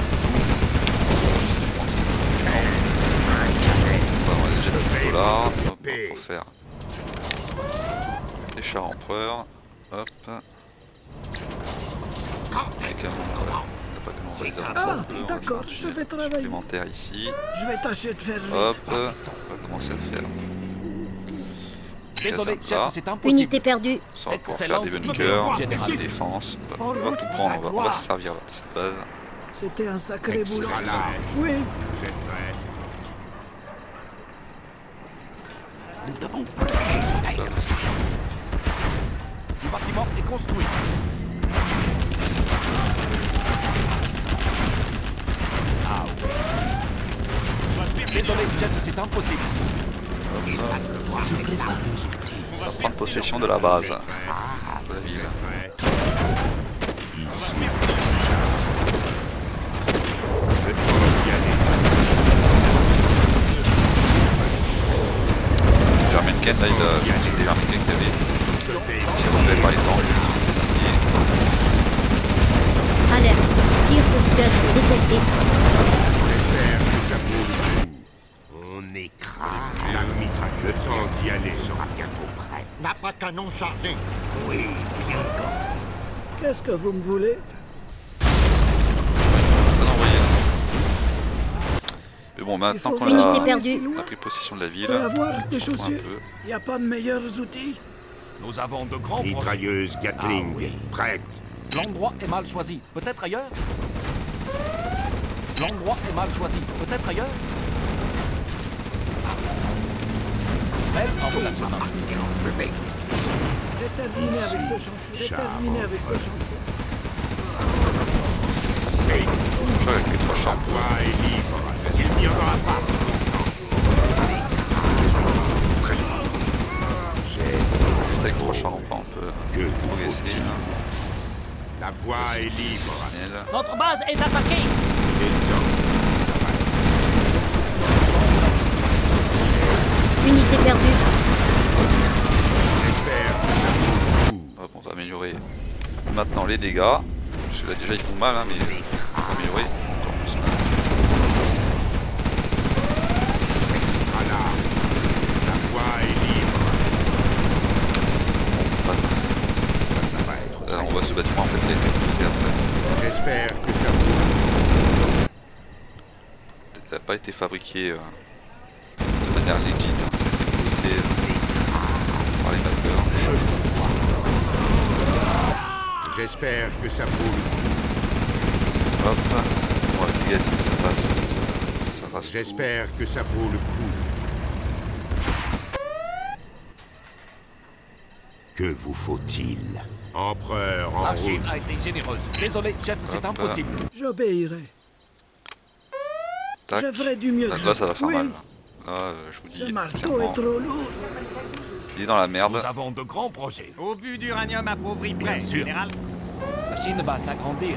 S1: On va déjà
S3: vais
S1: des dollars. Hop,
S3: m'occuper.
S1: pour faire des chars empereurs. Hop. Les canons, voilà. On n'a pas comment on va les avancer
S6: Ah,
S1: un peu. On va
S6: d'accord,
S1: mettre
S6: je
S1: une
S6: vais travailler.
S1: supplémentaire ici.
S6: Je vais tâcher de faire vite.
S1: Hop, on va commencer à le faire.
S4: Désolé,
S1: Ça,
S4: chef,
S1: ça.
S4: c'est impossible.
S2: Unité perdue.
S1: Ça, on va pouvoir faire
S4: Excellent.
S1: des bunkers,
S4: Général.
S1: des défenses. On va,
S6: En
S1: on va
S6: route
S1: tout
S6: pour
S1: prendre,
S6: la
S1: on va, on va
S6: gloire.
S1: se servir de cette base.
S6: C'était un sacré boulot.
S3: Excellent.
S6: Oui,
S3: Vous êtes prêts? Nous devons protéger
S1: Ça,
S3: l'air.
S4: Le bâtiment est construit. Ah oui. Désolé, chef, c'est impossible.
S3: Je prépare nos outils.
S1: on va prendre possession de la base, de la ville.
S3: Prêts?
S1: Germenken, là, il a, je pense que c'était Germenken qui avait, si on avait par exemple,
S2: Alerte. Tir de scud détecté.
S3: J'espère que ça vaut le coup. On écrase la mitrailleuse. Le temps d'y aller sera bientôt prêt.
S9: N'a pas canon chargé.
S3: Oui, bien encore.
S6: qu'est-ce que vous me voulez?
S1: pas d'envoyer. Mais bon, maintenant qu'on
S2: Unité
S1: a,
S2: perdue.
S1: on a pris possession de la ville,
S6: Et avoir des
S1: on s'en fout un
S6: chaussures.
S1: peu.
S6: Il n'y a pas de meilleurs outils?
S4: Nous avons de grands projets.
S3: Mitrailleuse Gatling,
S4: Ah oui.
S3: prête.
S4: L'endroit est mal choisi. Peut-être ailleurs. L'endroit est mal choisi. Peut-être ailleurs. Belle emplacement.
S6: J'ai terminé avec ce chantier. J'ai terminé avec ce chantier.
S3: C'est
S1: Je crois avec les trois chambres.
S3: la voie est libre. Il n'y en aura pas. Très fort. J'ai
S1: Juste avec trois chambres, on peut
S3: que vous
S1: progresser.
S3: faut-il.
S1: hein.
S3: La voie est libre.
S1: Exceptionnel.
S8: Notre base est attaquée.
S3: Et donc,
S2: Unité perdue.
S3: j'espère que ça vaut le coup.
S1: Hop, on va améliorer maintenant les dégâts. Parce que là déjà ils font mal, hein, mais on va améliorer encore plus.
S3: Extra large. La voie est libre.
S1: Pas de ça.
S3: Ça va être
S1: Là, on voit ce bâtiment en fait qui a été poussé après.
S3: J'espère que ça vaut le
S1: Il n'a pas été fabriqué euh, de manière legit. Hein. Ça a été poussé euh, par les mappeurs.
S3: coup. J'espère que ça vaut le coup.
S1: Hop, bon avec les gatines ça passe. Ça rase tout.
S3: J'espère que ça vaut le coup. Que vous faut-il? Empereur en
S4: La
S3: route.
S4: Chine a été généreuse. Désolé, chef, c'est
S1: Hop là.
S4: impossible.
S6: J'obéirai.
S1: Tac.
S6: Je ferai du mieux
S1: Là,
S6: que
S1: là,
S6: je
S1: ça va faire
S6: peux.
S1: mal.
S6: Oui,
S1: Là, euh, je vous
S6: ce
S1: dis,
S6: marteau
S1: clairement,
S6: est trop lourd.
S1: il est dans la merde.
S4: Nous avons de grands projets.
S5: Au but d'uranium appauvri prêt,
S4: Bien sûr.
S5: général.
S4: La Chine va s'agrandir.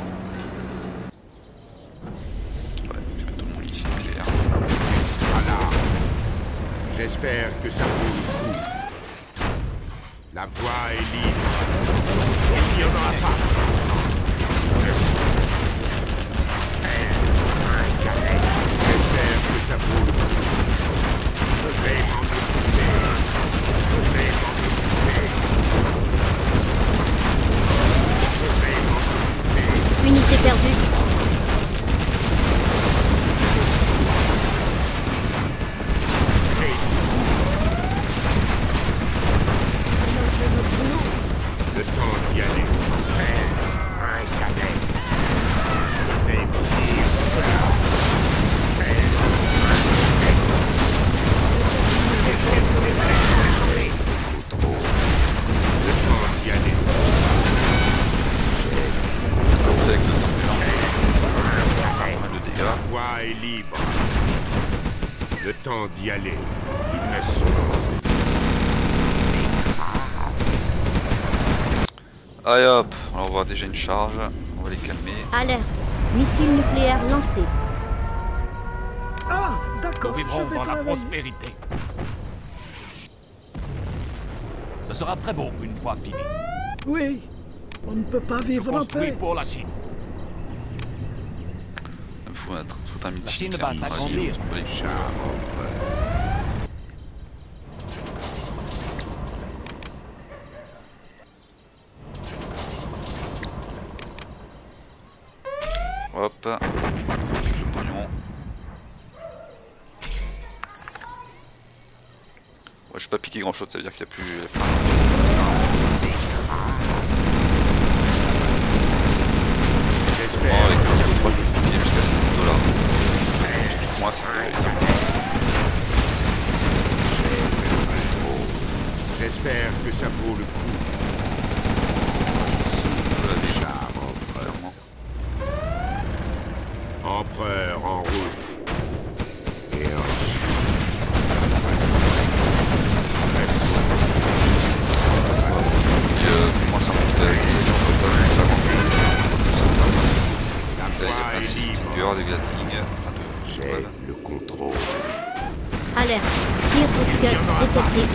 S1: Ouais, je vais mettre tout mon ici nucléaire.
S3: Voilà. J'espère que ça vaut le coup. La voie est libre. Il n'y en aura pas. J'espère que ça vaut le coup. Je vais m'en occuper. Je vais m'en occuper. Je vais m'en occuper.
S2: Unité perdue.
S3: C'est le temps d'y aller. Un cadet. Je vais finir cela. Trop. Le temps d'y aller.
S1: Avec le turbulent, pas mal de
S3: La
S1: dégâts.
S3: voie est libre. Le temps d'y aller. Ils ne sont
S1: Allez hop, on va avoir déjà une charge. On va les calmer.
S2: Alerte. Missile nucléaire lancé.
S6: Ah,
S4: Nous
S6: d'accord, je
S4: vivrons
S6: vais
S4: dans la
S6: travailler.
S4: prospérité. Ce sera très beau une fois fini.
S6: Oui, on ne peut pas
S4: Je
S6: vivre en
S4: construis
S6: paix.
S4: pour la Chine.
S1: Il me faut un, faut un
S4: La
S1: meeting.
S4: Chine va
S1: faire une
S4: s'agrandir.
S1: radio, on s'en bat les couilles.
S3: char empereur.
S1: Hop. Hop. Le pognon. Ouais, je vais pas piquer grand chose, ça veut dire qu'il n'y a plus. Il y a plus... Bon, avec le niveau trois, je peux piquer jusqu'à sept dollars. Je pique moi, c'est que.
S3: J'espère que ça vaut le coup.
S1: Voilà déjà,
S3: Empereur. Empereur en route. Et ensuite...
S1: Et euh, moi ça monte avec les gens, on peut pas faire ça grand chose. Là, il y a plein de Stinger, des Gatling, plein de...
S3: J'ai le contrôle.
S2: Alerte. Tir de Scud détecté.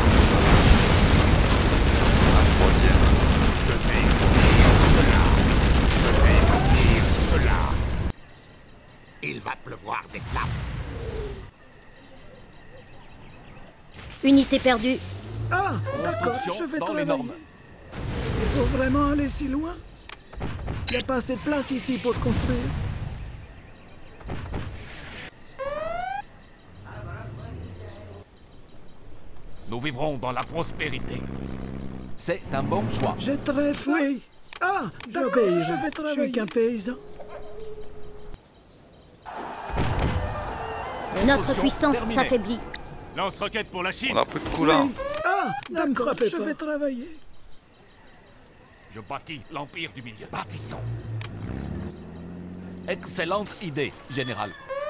S1: Un troisième.
S3: Je vais finir cela. Je vais finir cela. Il va pleuvoir des flammes.
S2: Unité perdue.
S6: Ah, d'accord,
S4: Construction
S6: je vais
S4: dans les
S6: travailler.
S4: normes.
S6: Il faut vraiment aller si loin? Il n'y a pas assez de place ici pour construire.
S4: Nous vivrons dans la prospérité. C'est un bon choix.
S6: J'ai très faim. Ah, d'accord, je vais travailler. Je suis qu'un paysan.
S2: Notre puissance s'affaiblit.
S4: Lance-roquette pour la Chine.
S1: On a pris de coups là.
S6: Oui. Ah, d'accord, je vais travailler.
S4: Je bâtis l'Empire du Milieu. Bâtissons. Excellente idée, général.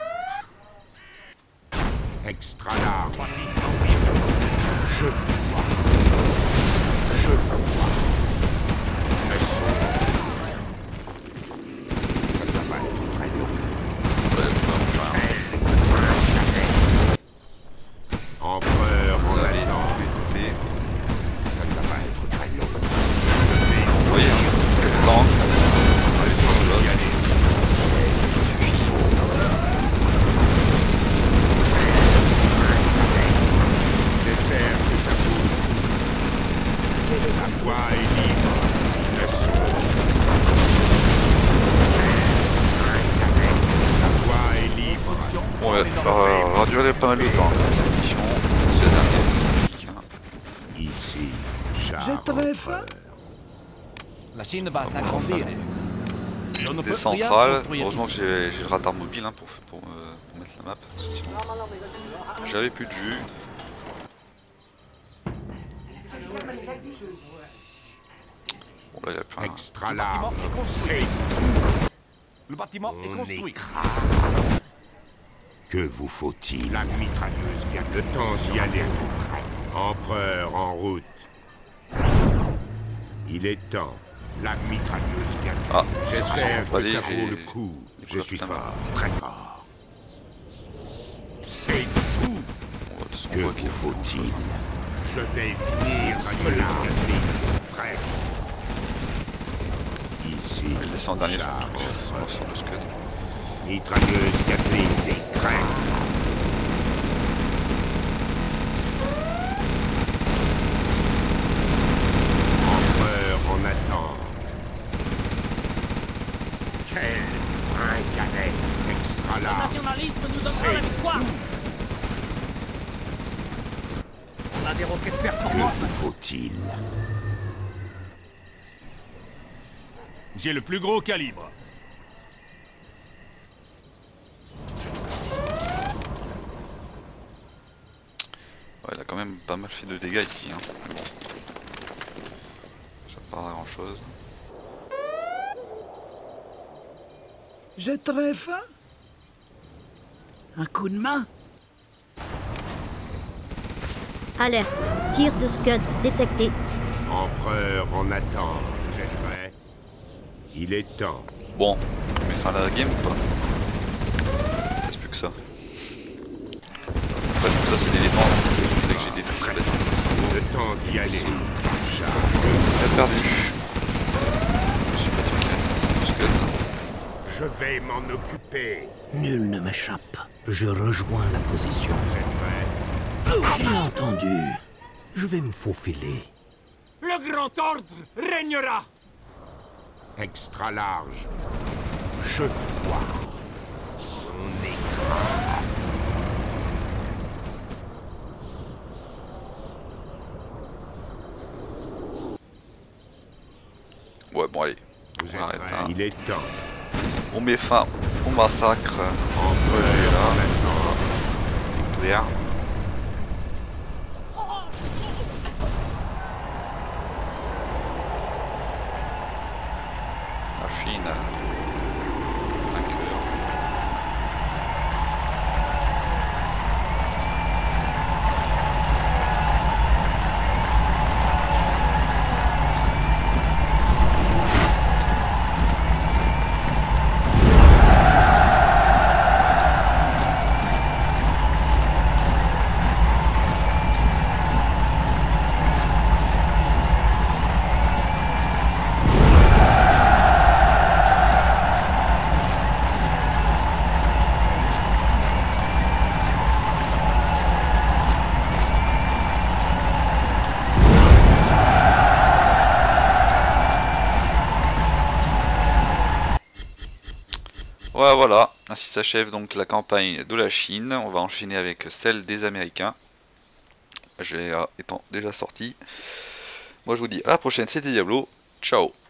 S3: Extra large.
S4: Bâtis l'Empire du Milieu.
S3: Je vois. Je vois. Mais son... Ça va pas être très long.
S1: Ouais, vraiment rien.
S3: Empereur en
S1: On a les
S3: attend.
S1: côtés.
S3: Ça va pas être très long.
S1: Vous voyez, hein, le temps. Allez, sur le lot.
S3: J'espère que ça vaut. La voie est libre. Le son. La voie est libre.
S1: Bon, ouais, ça aura duré pas mal de temps, hein, cette mission. C'est dernier typique, hein.
S3: Ici,
S6: J'ai
S3: Charles
S6: très faim.
S3: Empereur.
S4: La Chine va s'agrandir. Je ne peux
S1: Des
S4: rien
S1: centrales,
S4: construire
S1: heureusement que
S4: ici.
S1: j'ai j'ai le radar mobile hein, pour, pour, me, pour mettre la map. Sinon, j'avais plus de jus. Bon là il y a plus rien.
S3: Extra
S4: Le bâtiment
S3: large.
S4: est construit.
S3: C'est
S4: Le bâtiment est
S3: On
S4: construit.
S3: écrase. Que vous faut-il? La mitrailleuse gagne le temps d'y aller. Empereur en route. Il est temps. La mitrailleuse gagne.
S1: Ah,
S3: J'espère que
S1: allez,
S3: ça
S1: j'ai-
S3: vaut le coup.
S1: j'ai
S3: Je suis
S1: la main.
S3: fort, très fort. C'est tout.
S1: On va de son
S3: Que
S1: voit qu'il y
S3: vous
S1: a plus
S3: faut-il?
S1: grand-chose.
S3: Je vais finir cela. Prêt. Ici.
S1: Je vais le laisser en dernier sur,
S3: Charles
S1: sur,
S3: Empereur.
S1: sur le scud.
S3: Mitrailleuse Gatling est prête. Empereur en attente. Quel un cadet extra large.
S8: nationalisme nous donnera la victoire. On a des roquettes
S3: Que
S8: performantes.
S3: vous faut-il?
S4: J'ai le plus gros calibre.
S1: Ouais, il a quand même pas mal fait de dégâts ici. Hein. Mais bon. Ça part à grand chose.
S6: J'ai très faim. Un coup de main?
S2: Alerte. Tir de Scud détecté.
S3: Empereur en attente. Vous êtes prêts? Il est temps.
S1: Bon, on met fin à la game ou pas? Il reste plus que ça. Après tout ça c'est des défenses. Dès que j'ai détruit ça va être un
S3: Le temps d'y aller. Charles.
S1: Il a perdu. Je suis pas sûr qu'il reste assez de scud.
S3: Je vais m'en occuper.
S9: Nul ne m'échappe. Je rejoins la position.
S3: Vous êtes prêts?
S9: J'ai entendu. Je vais me faufiler.
S7: Le grand ordre régnera.
S3: Extra large. Je vois. On est...
S1: Ouais, bon, allez.
S3: Vous
S1: On
S3: êtes
S1: arrête,
S3: prêts?
S1: hein.
S3: Il est temps.
S1: On met fin au massacre.
S3: Entrez là maintenant.
S1: Clair. La Chine. Vainqueur. Ouais, voilà, ainsi s'achève donc la campagne de la Chine. On va enchaîner avec celle des Américains. G A étant déjà sorti. Moi je vous dis à la prochaine, c'était Diablo. Ciao.